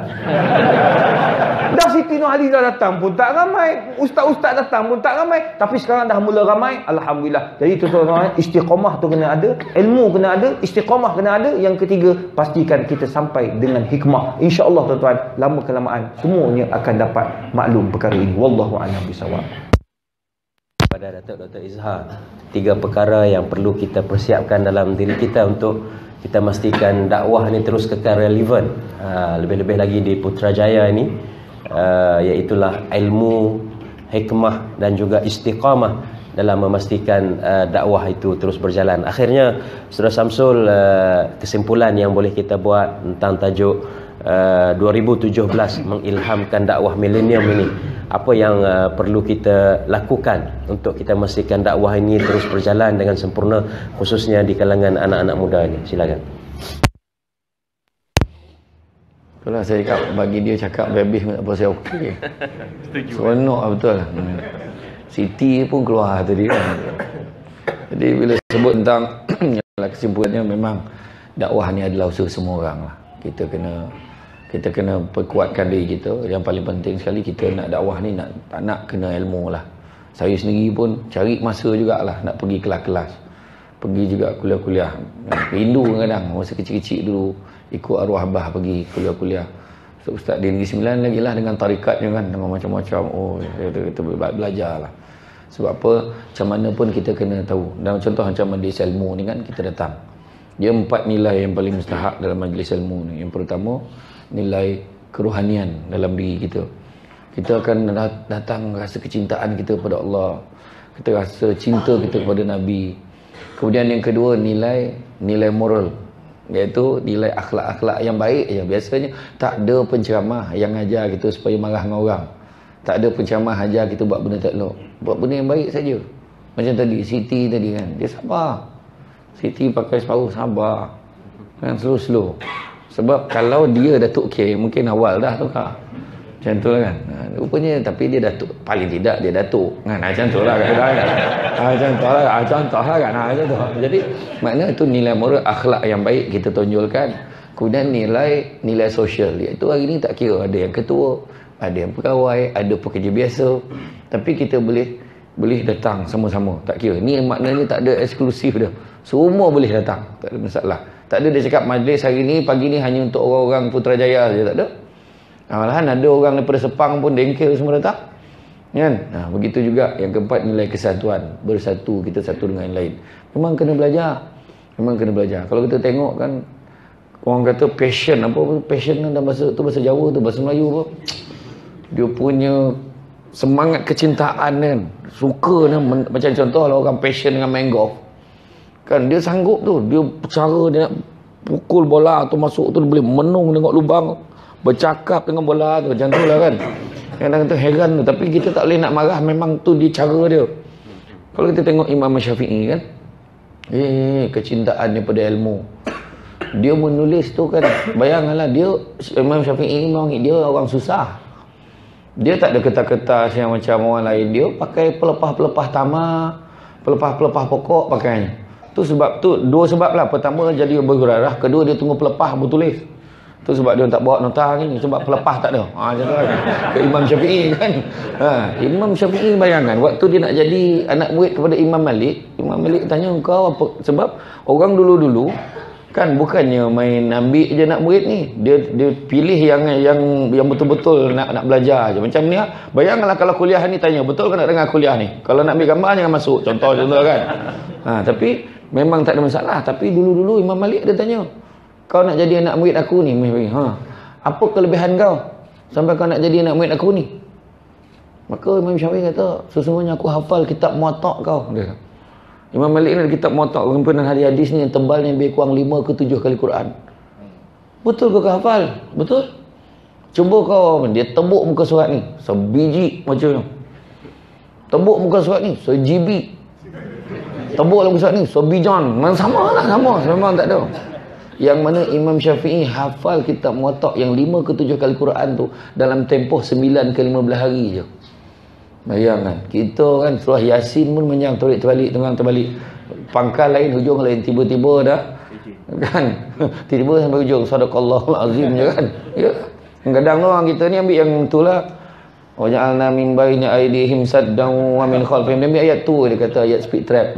Dah Siti Nurhaliza datang pun tak ramai, ustaz-ustaz datang pun tak ramai. Tapi sekarang dah mula ramai, alhamdulillah. Jadi tuan-tuan, istiqamah tu kena ada, ilmu kena ada, istiqamah kena ada. Yang ketiga, pastikan kita sampai dengan hikmah. InsyaAllah tuan-tuan, lama kelamaan semuanya akan dapat maklum perkara ini. Wallahu a'lam bishawab. Pada Dr. Izhar, 3 perkara yang perlu kita persiapkan dalam diri kita untuk kita memastikan dakwah ni terus kekal relevan, lebih-lebih lagi di Putrajaya ini, iaitulah ilmu, hikmah dan juga istiqamah dalam memastikan dakwah itu terus berjalan. Akhirnya Saudara Samsul, kesimpulan yang boleh kita buat tentang tajuk 2017 mengilhamkan dakwah milenium ini, apa yang perlu kita lakukan untuk kita memastikan dakwah ini terus berjalan dengan sempurna, khususnya di kalangan anak-anak muda ini? Silakan. Itulah saya cakap, bagi dia cakap habis tak apa, saya okey. Setuju. Seronok lah, betul lah. Siti pun keluar tadi kan. Jadi bila sebut tentang kesimpulannya, memang dakwah ni adalah usaha semua orang lah. Kita kena perkuatkan diri kita. Yang paling penting sekali, kita nak dakwah ni tak nak kena ilmu lah. Saya sendiri pun cari masa jugalah nak pergi kelas-kelas, pergi juga kuliah-kuliah. Rindu kadang masa kecil-kecil dulu ikut arwah abah pergi kuliah-kuliah. Ustaz di Negeri Sembilan lagi lah dengan tarikatnya kan, dengan macam-macam. Kita belajar lah. Sebab apa, macam mana pun kita kena tahu. Dan contoh macam majlis ilmu ni kan, kita datang, dia 4 nilai yang paling mustahak dalam majlis ilmu ni. Yang pertama, nilai kerohanian dalam diri kita. Kita akan datang rasa kecintaan kita kepada Allah, kita rasa cinta kita kepada Nabi. Kemudian yang kedua, nilai moral, iaitu nilai akhlak-akhlak yang baik je. Biasanya tak ada penceramah yang ajar kita supaya marah dengan orang. Tak ada penceramah ajar kita buat benda tak elok. Buat benda yang baik saja. Macam tadi Siti tadi kan, dia sabar. Siti pakai separuh, sabar kan, slow. Sebab kalau dia Datuk K, mungkin awal dah tukar. Macam tu lah kan. Rupanya, tapi dia Datuk, paling tidak dia Datuk kan. Macam tu lah kan. Contoh lah kan. Macam tu. Jadi makna itu nilai moral, akhlak yang baik kita tonjolkan. Kemudian nilai sosial, iaitu hari ni tak kira ada yang ketua, ada yang pegawai, ada pekerja biasa, tapi kita boleh datang sama-sama, tak kira. Ni maknanya tak ada eksklusif dah. Semua boleh datang, tak ada masalah. Tak ada dia cakap majlis hari ni, pagi ni hanya untuk orang-orang Putrajaya saja, tak ada. Malahan ada orang daripada Sepang pun dengkel semua datang. Kan? Begitu juga yang keempat, nilai kesatuan. Bersatu, kita satu dengan yang lain. Memang kena belajar. Kalau kita tengok kan, orang kata passion, apa passion dalam bahasa tu, bahasa Jawa tu, bahasa Melayu apa, dia punya semangat kecintaan kan, suka kan. Macam contoh lah orang passion dengan main golf kan, dia sanggup tu, dia cara dia nak pukul bola tu masuk tu, dia boleh menung tengok lubang, bercakap dengan bola tu, macam tu lah kan. Kadang-kadang tu heran tu, tapi kita tak boleh nak marah, memang tu dia cara dia. Kalau kita tengok Imam Syafi'i kan, kecintaan daripada ilmu, dia menulis tu kan, bayangkanlah dia, Imam Syafi'i ni memang dia orang susah. Dia tak ada kertas-kertas yang macam orang lain. Dia pakai pelepah-pelepah tamak, pelepah-pelepah pokok pakainya. Tu sebab tu, 2 sebab lah. Pertama jadi bergurarah, kedua dia tunggu pelepah bertulis. Tu sebab dia tak bawa nota ni, sebab pelepah tak ada. Macam tu kan. Ke Imam Syafi'i kan. Imam Syafi'i bayangkan waktu dia nak jadi anak murid kepada Imam Malik tanya kau apa? Sebab orang dulu-dulu kan bukannya main ambil je nak murid ni. Dia pilih yang betul-betul nak belajar je. Macam ni bayangkanlah kalau kuliah ni tanya, betul ke nak dengar kuliah ni? Kalau nak ambil gambar jangan masuk. Contoh kan. Tapi memang tak ada masalah. Tapi dulu-dulu Imam Malik dia tanya, kau nak jadi anak murid aku ni, apa kelebihan kau sampai kau nak jadi anak murid aku ni? Maka Imam Syafi'i kata, sesungguhnya aku hafal kitab Muwatta' kau. Dia. Imam Malik ni ada kitab Muwatta', kumpulan hadis-hadis ni yang tebalnya lebih kurang 5 ke 7 kali Quran. Betul kau hafal? Betul? Cuba kau, dia tebuk muka surat ni, sebiji macam. Tebuk muka surat ni, sejibi. Tebuk muka surat ni, sebijan. Sama lah, sama. Memang tak ada. Yang mana Imam Syafi'i hafal kitab Muwatta' yang 5 ke 7 kali Quran tu dalam tempoh 9 ke 15 hari je. Bayangkan, kita kan surah Yasin pun menjang terbalik, tengah terbalik. Pangkal lain, hujung lain, tiba-tiba dah kan. Tiba-tiba sampai hujung sadaqallahul azim je kan. Ya. Kadang orang kita ni ambil yang itulah. Wa ja'alna min baini aydihim saddan wa min khalfihim. Dia ambil ayat tu, dia kata ayat speed trap.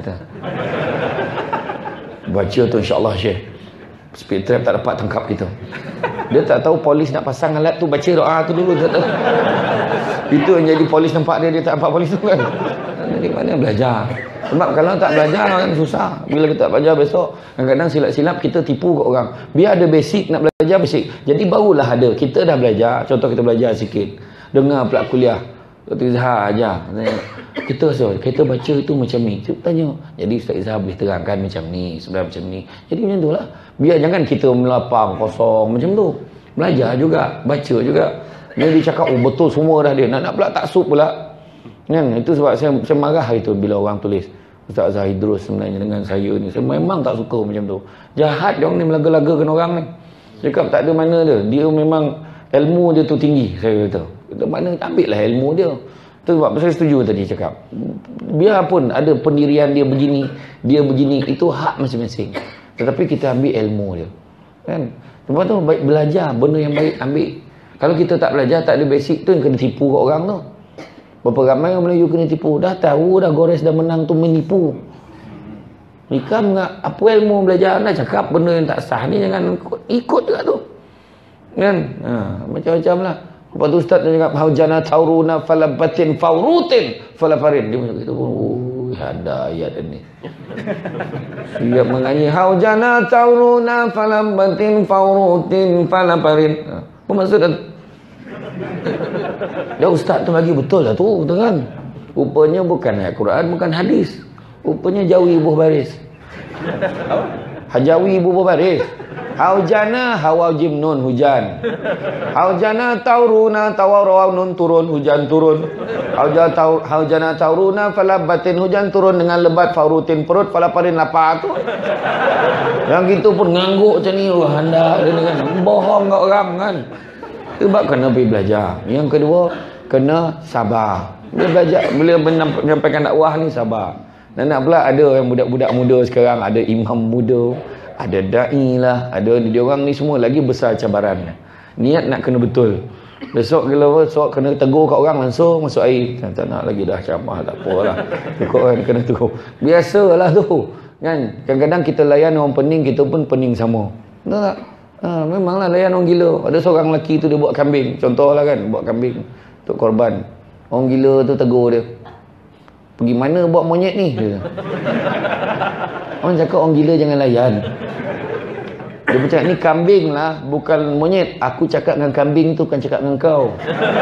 Baca tu insya-Allah Syekh. Speed trap tak dapat tangkap kita. Dia tak tahu polis nak pasang alat tu, baca doa tu dulu, tak tahu. Itu yang jadi polis nampak dia tak nampak polis tu kan. Jadi mana belajar. Sebab kalau tak belajar kan susah. Bila kita tak belajar besok, kadang-kadang silap-silap kita tipu kat orang. Biar ada basic, nak belajar basic. Jadi barulah ada. Kita dah belajar, contoh kita belajar sikit. Dengar pula kuliah. Dr. Izhar ajar. Kita baca itu macam ni. Saya tanya. Jadi Ustaz Izhar boleh terangkan macam ni, sebenarnya macam ni. Jadi macam tu lah. Biar jangan kita melapang, kosong macam tu. Belajar juga, baca juga. Dia cakap, oh betul semua dah dia. Nak pula taksub pula. Kan? Itu sebab saya marah itu bila orang tulis. Ustaz Azhar Idrus sebenarnya dengan saya ni. Saya memang tak suka macam tu. Jahat dia orang ni, melaga-lagakan orang ni. Cakap tak ada mana dia. Dia memang ilmu dia tu tinggi, saya kata. Mana ambil lah ilmu dia. Itu sebab saya setuju tadi cakap. Biarpun ada pendirian dia begini, itu hak masing-masing. Tetapi kita ambil ilmu dia. Kan? Sebab tu baik belajar benda yang baik ambil. Kalau kita tak belajar, tak ada basic tu yang kena tipu kat orang tu. Berapa ramai orang Melayu kena tipu. Dah tahu dah gores dah menang tu menipu. Nikah apa ilmu belajar anda cakap benda yang tak sah ni jangan ikut juga tu. Kan? Macam-macam lah. Lepas tu Ustaz dia cakap haujana tauruna falabatin faurutin falafarin. Dia macam itu pun ada ayat ni. Siap menyanyi haujana tauruna falabatin faurutin falafarin. Apa maksud tu? Dia Ustaz tu bagi betul lah tu, betul kan? Rupanya bukan ayat Quran, bukan hadis. Rupanya jawi buah baris. Hajawi buah baris. Haujana hawajim nun hujan. Haujana tauruna tawarawau nun turun hujan turun. Haujana tauruna falabatin hujan turun dengan lebat faurutin perut falaparin lapar tu. Yang gitu pun ngangguk macam ni anda dengan bohong kat orang kan. Sebab kena pergi belajar. Yang kedua kena sabar. Bila belajar, bila menyampaikan dakwah ni sabar. Dan nak pula ada yang budak-budak muda sekarang, ada imam muda, ada da'i lah, ada dia orang ni semua lagi besar cabaran. Niat nak kena betul. Besok kena tegur kat orang langsung masuk air. Tak nak lagi dah ceramah, tak apalah. Cukup kan kena tegur. Biasalah tu. Kan? Kadang-kadang kita layan orang pening, kita pun pening sama. Betul tak? Memanglah layan orang gila. Ada seorang lelaki tu dia buat kambing. Contohlah kan, buat kambing untuk korban. Orang gila tu tegur dia. Pergi mana buat monyet ni? Dia. Orang cakap orang gila jangan layan. Dia bercakap ni kambing lah, bukan monyet. Aku cakap dengan kambing tu, bukan cakap dengan kau.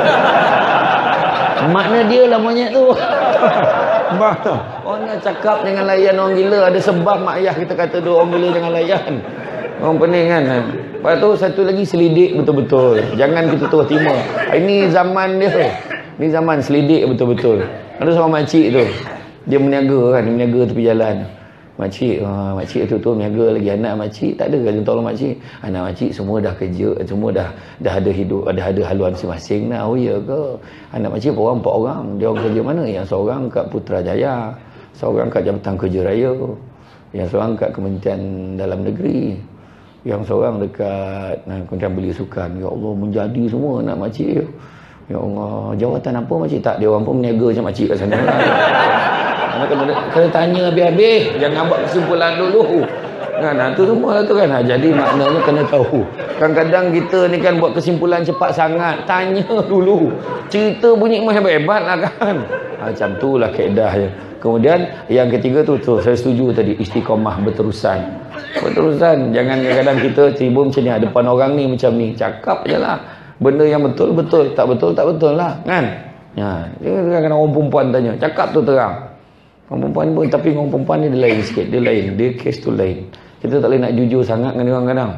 Makna dia lah monyet tu. Orang nak cakap jangan layan orang gila. Ada sebab mak ayah kita kata tu orang gila jangan layan. Orang pening kan. Lepas tu satu lagi selidik betul-betul. Jangan kita terus terima. Ini zaman dia. Ini zaman selidik betul-betul. Ada seorang makcik tu. Dia meniaga kan. Dia meniaga tepi jalan. Makcik tu meniaga lagi. Anak makcik tak ada kan tolong makcik. Anak makcik semua dah kerja. Semua dah ada hidup. Ada haluan masing-masing dah. Oh ya ke? Anak makcik 4 orang. Dia orang kerja mana? Yang seorang kat Putrajaya. Seorang kat Jabatan Kerja Raya. Yang seorang kat Kementerian Dalam Negeri. Yang seorang dekat kemudian beli sukan. Ya Allah, menjadi semua anak makcik. Ya Allah, jawatan apa makcik? Tak, dia orang pun meniaga macam makcik kat sana lah. Kena tanya habis-habis. Jangan buat kesimpulan dulu. Kan, tu semua lah tu kan. Jadi maknanya kena tahu. Kadang-kadang kita ni kan buat kesimpulan cepat sangat. Tanya dulu. Cerita bunyi emas hebat-hebat lah kan. Macam tu lah kaedahnya. Kemudian yang ketiga tu saya setuju tadi, istiqamah berterusan. Berterusan. Jangan kadang-kadang kita tiba macam ni, depan orang ni macam ni. Cakap je lah. Benda yang betul, betul. Tak betul, tak betul lah. Kan? Ya, kadang-kadang orang perempuan tanya. Cakap tu terang. Orang perempuan pun, tapi orang perempuan ni dia lain sikit. Dia lain. Dia case tu lain. Kita tak boleh nak jujur sangat dengan orang kadang.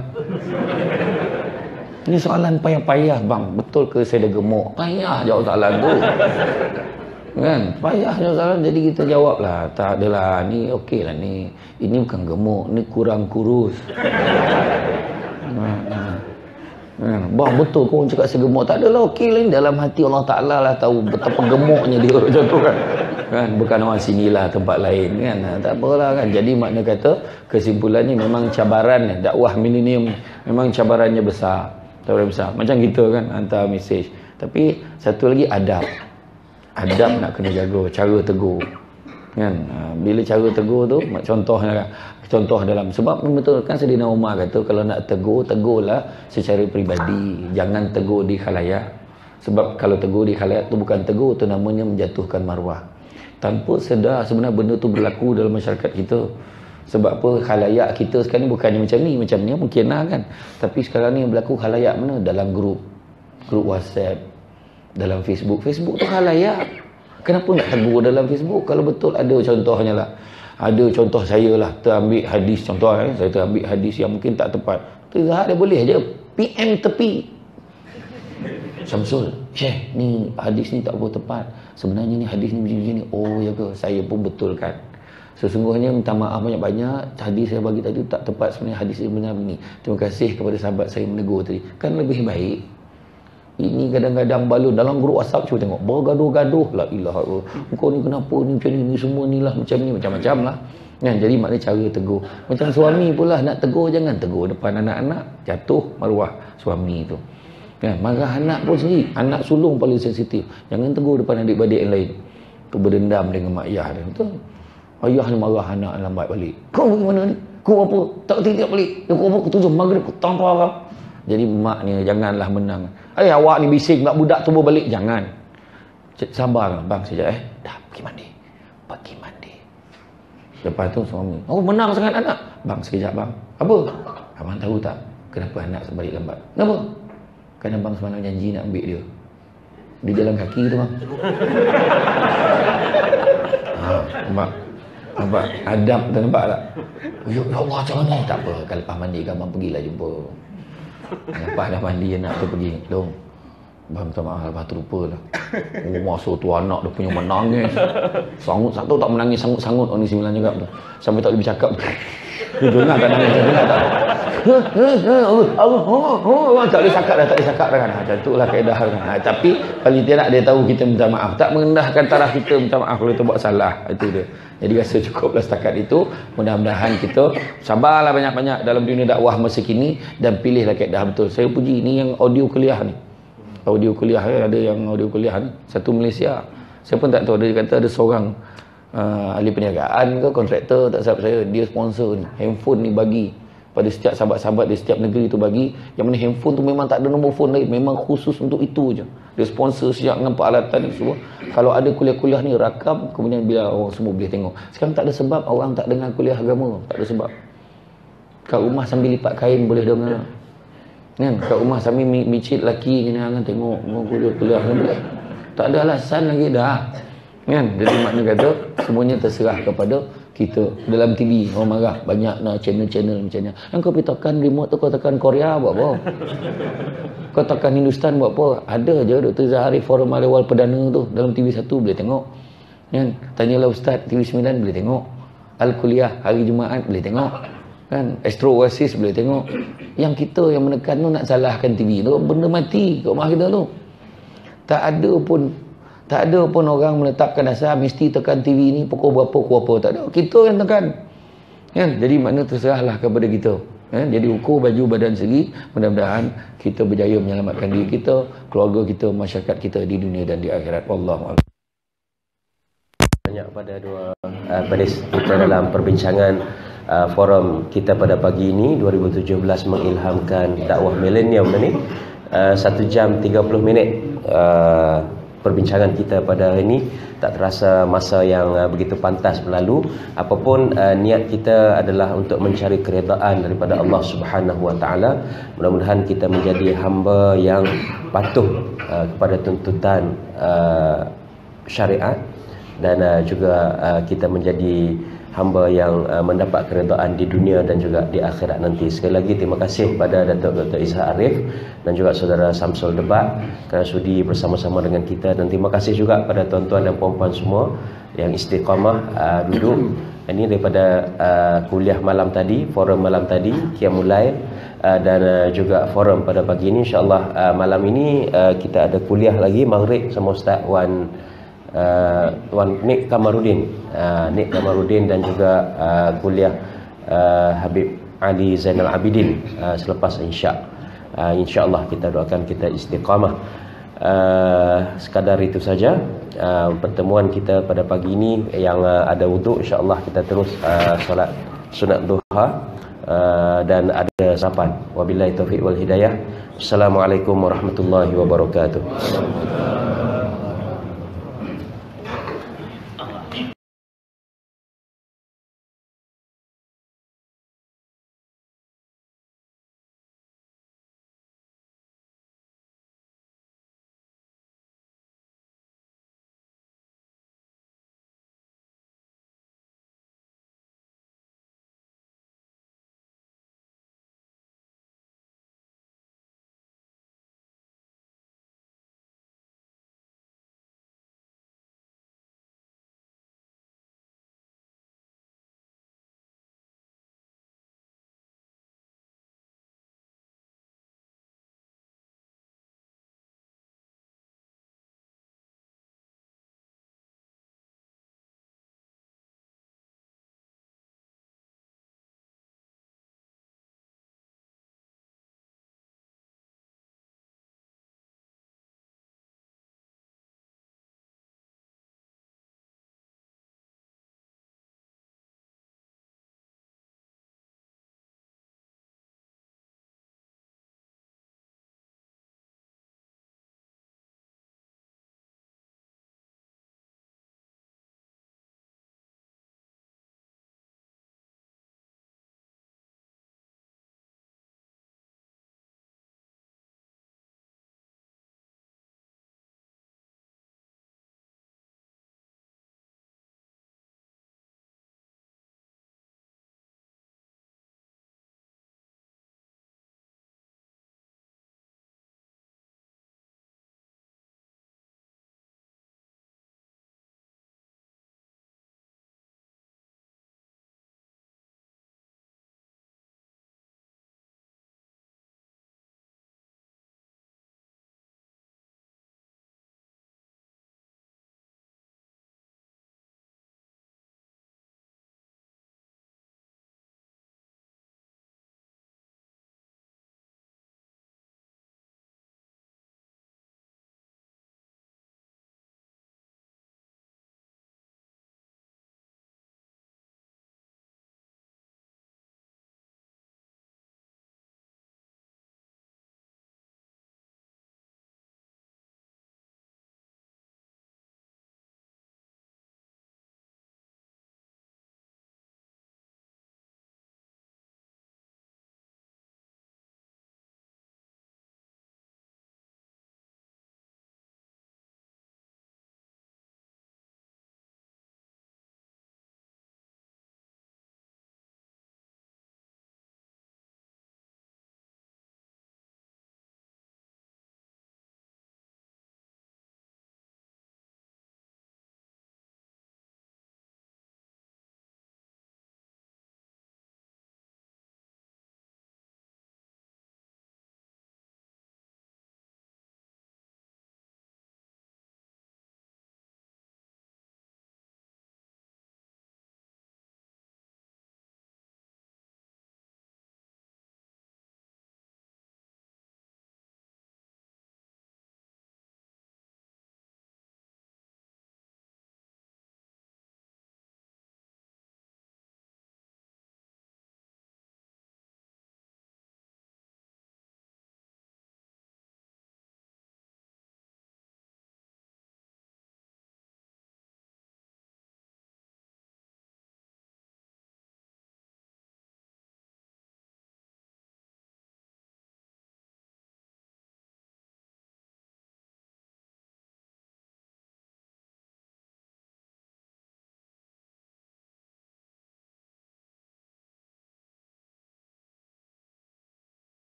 Ini soalan payah-payah bang. Betul ke saya dah gemuk? Payah jawab soalan tu. Kan? Payah jawab soalan. Jadi kita jawab lah. Tak adalah. Ni okey lah ni. Ini bukan gemuk. Ni kurang kurus. Bang betul kau cakap saya gemuk. Tak adalah okey lah. Dalam hati Allah Ta'ala lah tahu betapa gemuknya dia macam tu kan. Bukan orang sinilah tempat lain kan. Tak apalah kan. Jadi makna kata kesimpulannya memang cabaran dakwah milenium memang cabarannya besar. Cabaran besar. Macam kita kan hantar mesej. Tapi satu lagi adab. Adab nak kena jaga. Cara tegur. Kan. Bila cara tegur tu contoh dalam sebab betul kan Saidina Umar kata kalau nak tegur, tegurlah secara peribadi. Jangan tegur di khalayak. Sebab kalau tegur di khalayak tu bukan tegur, tu namanya menjatuhkan maruah. Tanpa sedar sebenarnya benda tu berlaku dalam masyarakat kita. Sebab apa? Khalayak kita sekarang ni bukannya macam ni mungkin lah kan. Tapi sekarang ni berlaku khalayak mana? Dalam grup WhatsApp, dalam Facebook tu khalayak. Kenapa nak tegur dalam Facebook? Kalau betul ada contohnya lah. Ada contoh saya lah, terambil hadis contoh saya terambil hadis yang mungkin tak tepat. Terlihat dia boleh je PM tepi. Syamsul, Syekh, ni hadis ni tak apa tepat. Sebenarnya ni hadis ni begini. Oh ya ke? Saya pun betulkan. Sesungguhnya minta maaf banyak-banyak. Hadis saya bagi tadi tak tepat. Sebenarnya hadis saya benar begini. Terima kasih kepada sahabat saya menegur tadi. Kan lebih baik. Ini kadang-kadang balun dalam grup WhatsApp cuba tengok. Bergaduh-gaduh. La ilaha illallah. Kau ni kenapa ni macam ni semua ni lah macam ni macam-macam lah. Kan? Jadi maknanya cara tegur. Macam suami pula nak tegur jangan tegur depan anak-anak. Jatuh maruah suami tu. Kan? Marah anak pun sendiri. Anak sulung paling sensitif. Jangan tegur depan adik-beradik yang lain. Tu berdendam dengan mak ayah dia. Betul? Ayah ni marah anak lambat balik. Kau pergi mana ni? Kau apa? Tak tiap balik. Kau apa? Kau 7 maghrib. Kau tanpa apa? Jadi mak ni janganlah menang. Awak ni bising nak budak tumbuh balik. Jangan. Sabar bang sekejap Dah pergi mandi. Pergi mandi. Lepas tu suami. Oh menang sangat anak. Bang sekejap bang. Apa? Abang tahu tak kenapa anak balik lambat? Kenapa? Kan abang semalam janji nak ambil dia. Dia jalan kaki tu bang. Nampak? Adab tu nampak tak? Ya Allah macam mana? Tak apa. Kalau lepas mandi kan abang pergilah jumpa. Lepas dah mandi anak tu pergi. Long. Abang minta maaf lepas tu lupa lah. Oh masa tu anak dia punya menangis. Sangut satu tak menangis sangut-sangut orang ni 9 juga tu. Sampai tak boleh bercakap. Dia dengar tak nangis. Dengar tak? Tak boleh cakap dah. Tak boleh cakap dah kan. Macam tu lah kaedah kan. Tapi paling tidak dia tahu kita minta maaf. Tak merendahkan taraf kita minta maaf kalau kita buat salah. Itu dia. Jadi rasa cukuplah setakat itu. Mudah-mudahan kita sabarlah banyak-banyak dalam dunia dakwah masa kini. Dan pilihlah kaedah betul. Saya puji ni yang audio kuliah ni. Audio kuliah ada yang audio kuliah ni. Satu Malaysia. Saya pun tak tahu. Dia kata ada seorang ahli perniagaan ke kontraktor tak sahabat saya, dia sponsor ni handphone ni bagi pada setiap sahabat-sahabat di setiap negeri tu bagi, yang mana handphone tu memang tak ada nombor phone lain, memang khusus untuk itu je. Dia sponsor siap dengan peralatan ni semua. Kalau ada kuliah-kuliah ni rakam, kemudian bila orang semua boleh tengok. Sekarang tak ada sebab orang tak dengar kuliah agama, tak ada sebab. Kat rumah sambil lipat kain boleh dengar kan, kat rumah sambil micit laki ni kan tengok kuliah ni boleh. Tak ada alasan lagi dah kan. Jadi makna kata semuanya terserah kepada kita. Dalam TV orang marah banyak nak channel-channel macam ni. Yang kau pergi tekan remote tu, kau tekan Korea buat apa? Kau tekan Hindustan buat apa? Ada je Dr. Zahari Forum Awal Perdana tu dalam TV 1 boleh tengok kan. Tanyalah Ustaz TV 9 boleh tengok. Al-Kuliah hari Jumaat boleh tengok kan. Astro Oasis boleh tengok. Yang kita yang menekan tu nak salahkan TV tu, benda mati kat rumah kita tu. Tak ada pun orang menetapkan asal mesti tekan TV ni pukul berapa. Tak ada. Kita yang tekan. Kan? Jadi makna terserahlah kepada kita. Jadi ukur baju badan segi, mudah-mudahan kita berjaya menyelamatkan diri kita, keluarga kita, masyarakat kita di dunia dan di akhirat. Wallahu a'lam. Banyak pada dua panelis kita dalam perbincangan forum kita pada pagi ini 2017 mengilhamkan dakwah milenium ni. 1 jam 30 minit perbincangan kita pada hari ini, tak terasa masa yang begitu pantas berlalu. Apapun niat kita adalah untuk mencari keredaan daripada Allah Subhanahu Wa Taala. Mudah-mudahan kita menjadi hamba yang patuh kepada tuntutan syariat, dan juga kita menjadi hamba yang mendapat keredaan di dunia dan juga di akhirat nanti. Sekali lagi terima kasih kepada Datuk Dr. Ishak Arif dan juga saudara Samsul Debat kerana sudi bersama-sama dengan kita, dan terima kasih juga pada tuan-tuan dan puan-puan semua yang istiqamah duduk. Ini daripada kuliah malam tadi, forum malam tadi, Qiyamul Lail, dan juga forum pada pagi ini. InsyaAllah malam ini kita ada kuliah lagi Maghrib sama Ustaz Wan Nik Kamarudin, dan juga kuliah Habib Ali Zainal Abidin selepas insya-Allah kita doakan kita istiqamah. Sekadar itu saja pertemuan kita pada pagi ini. Yang ada wuduk insya-Allah kita terus solat sunat duha dan ada sarapan. Wabillahi taufiq wal hidayah. Assalamualaikum warahmatullahi wabarakatuh.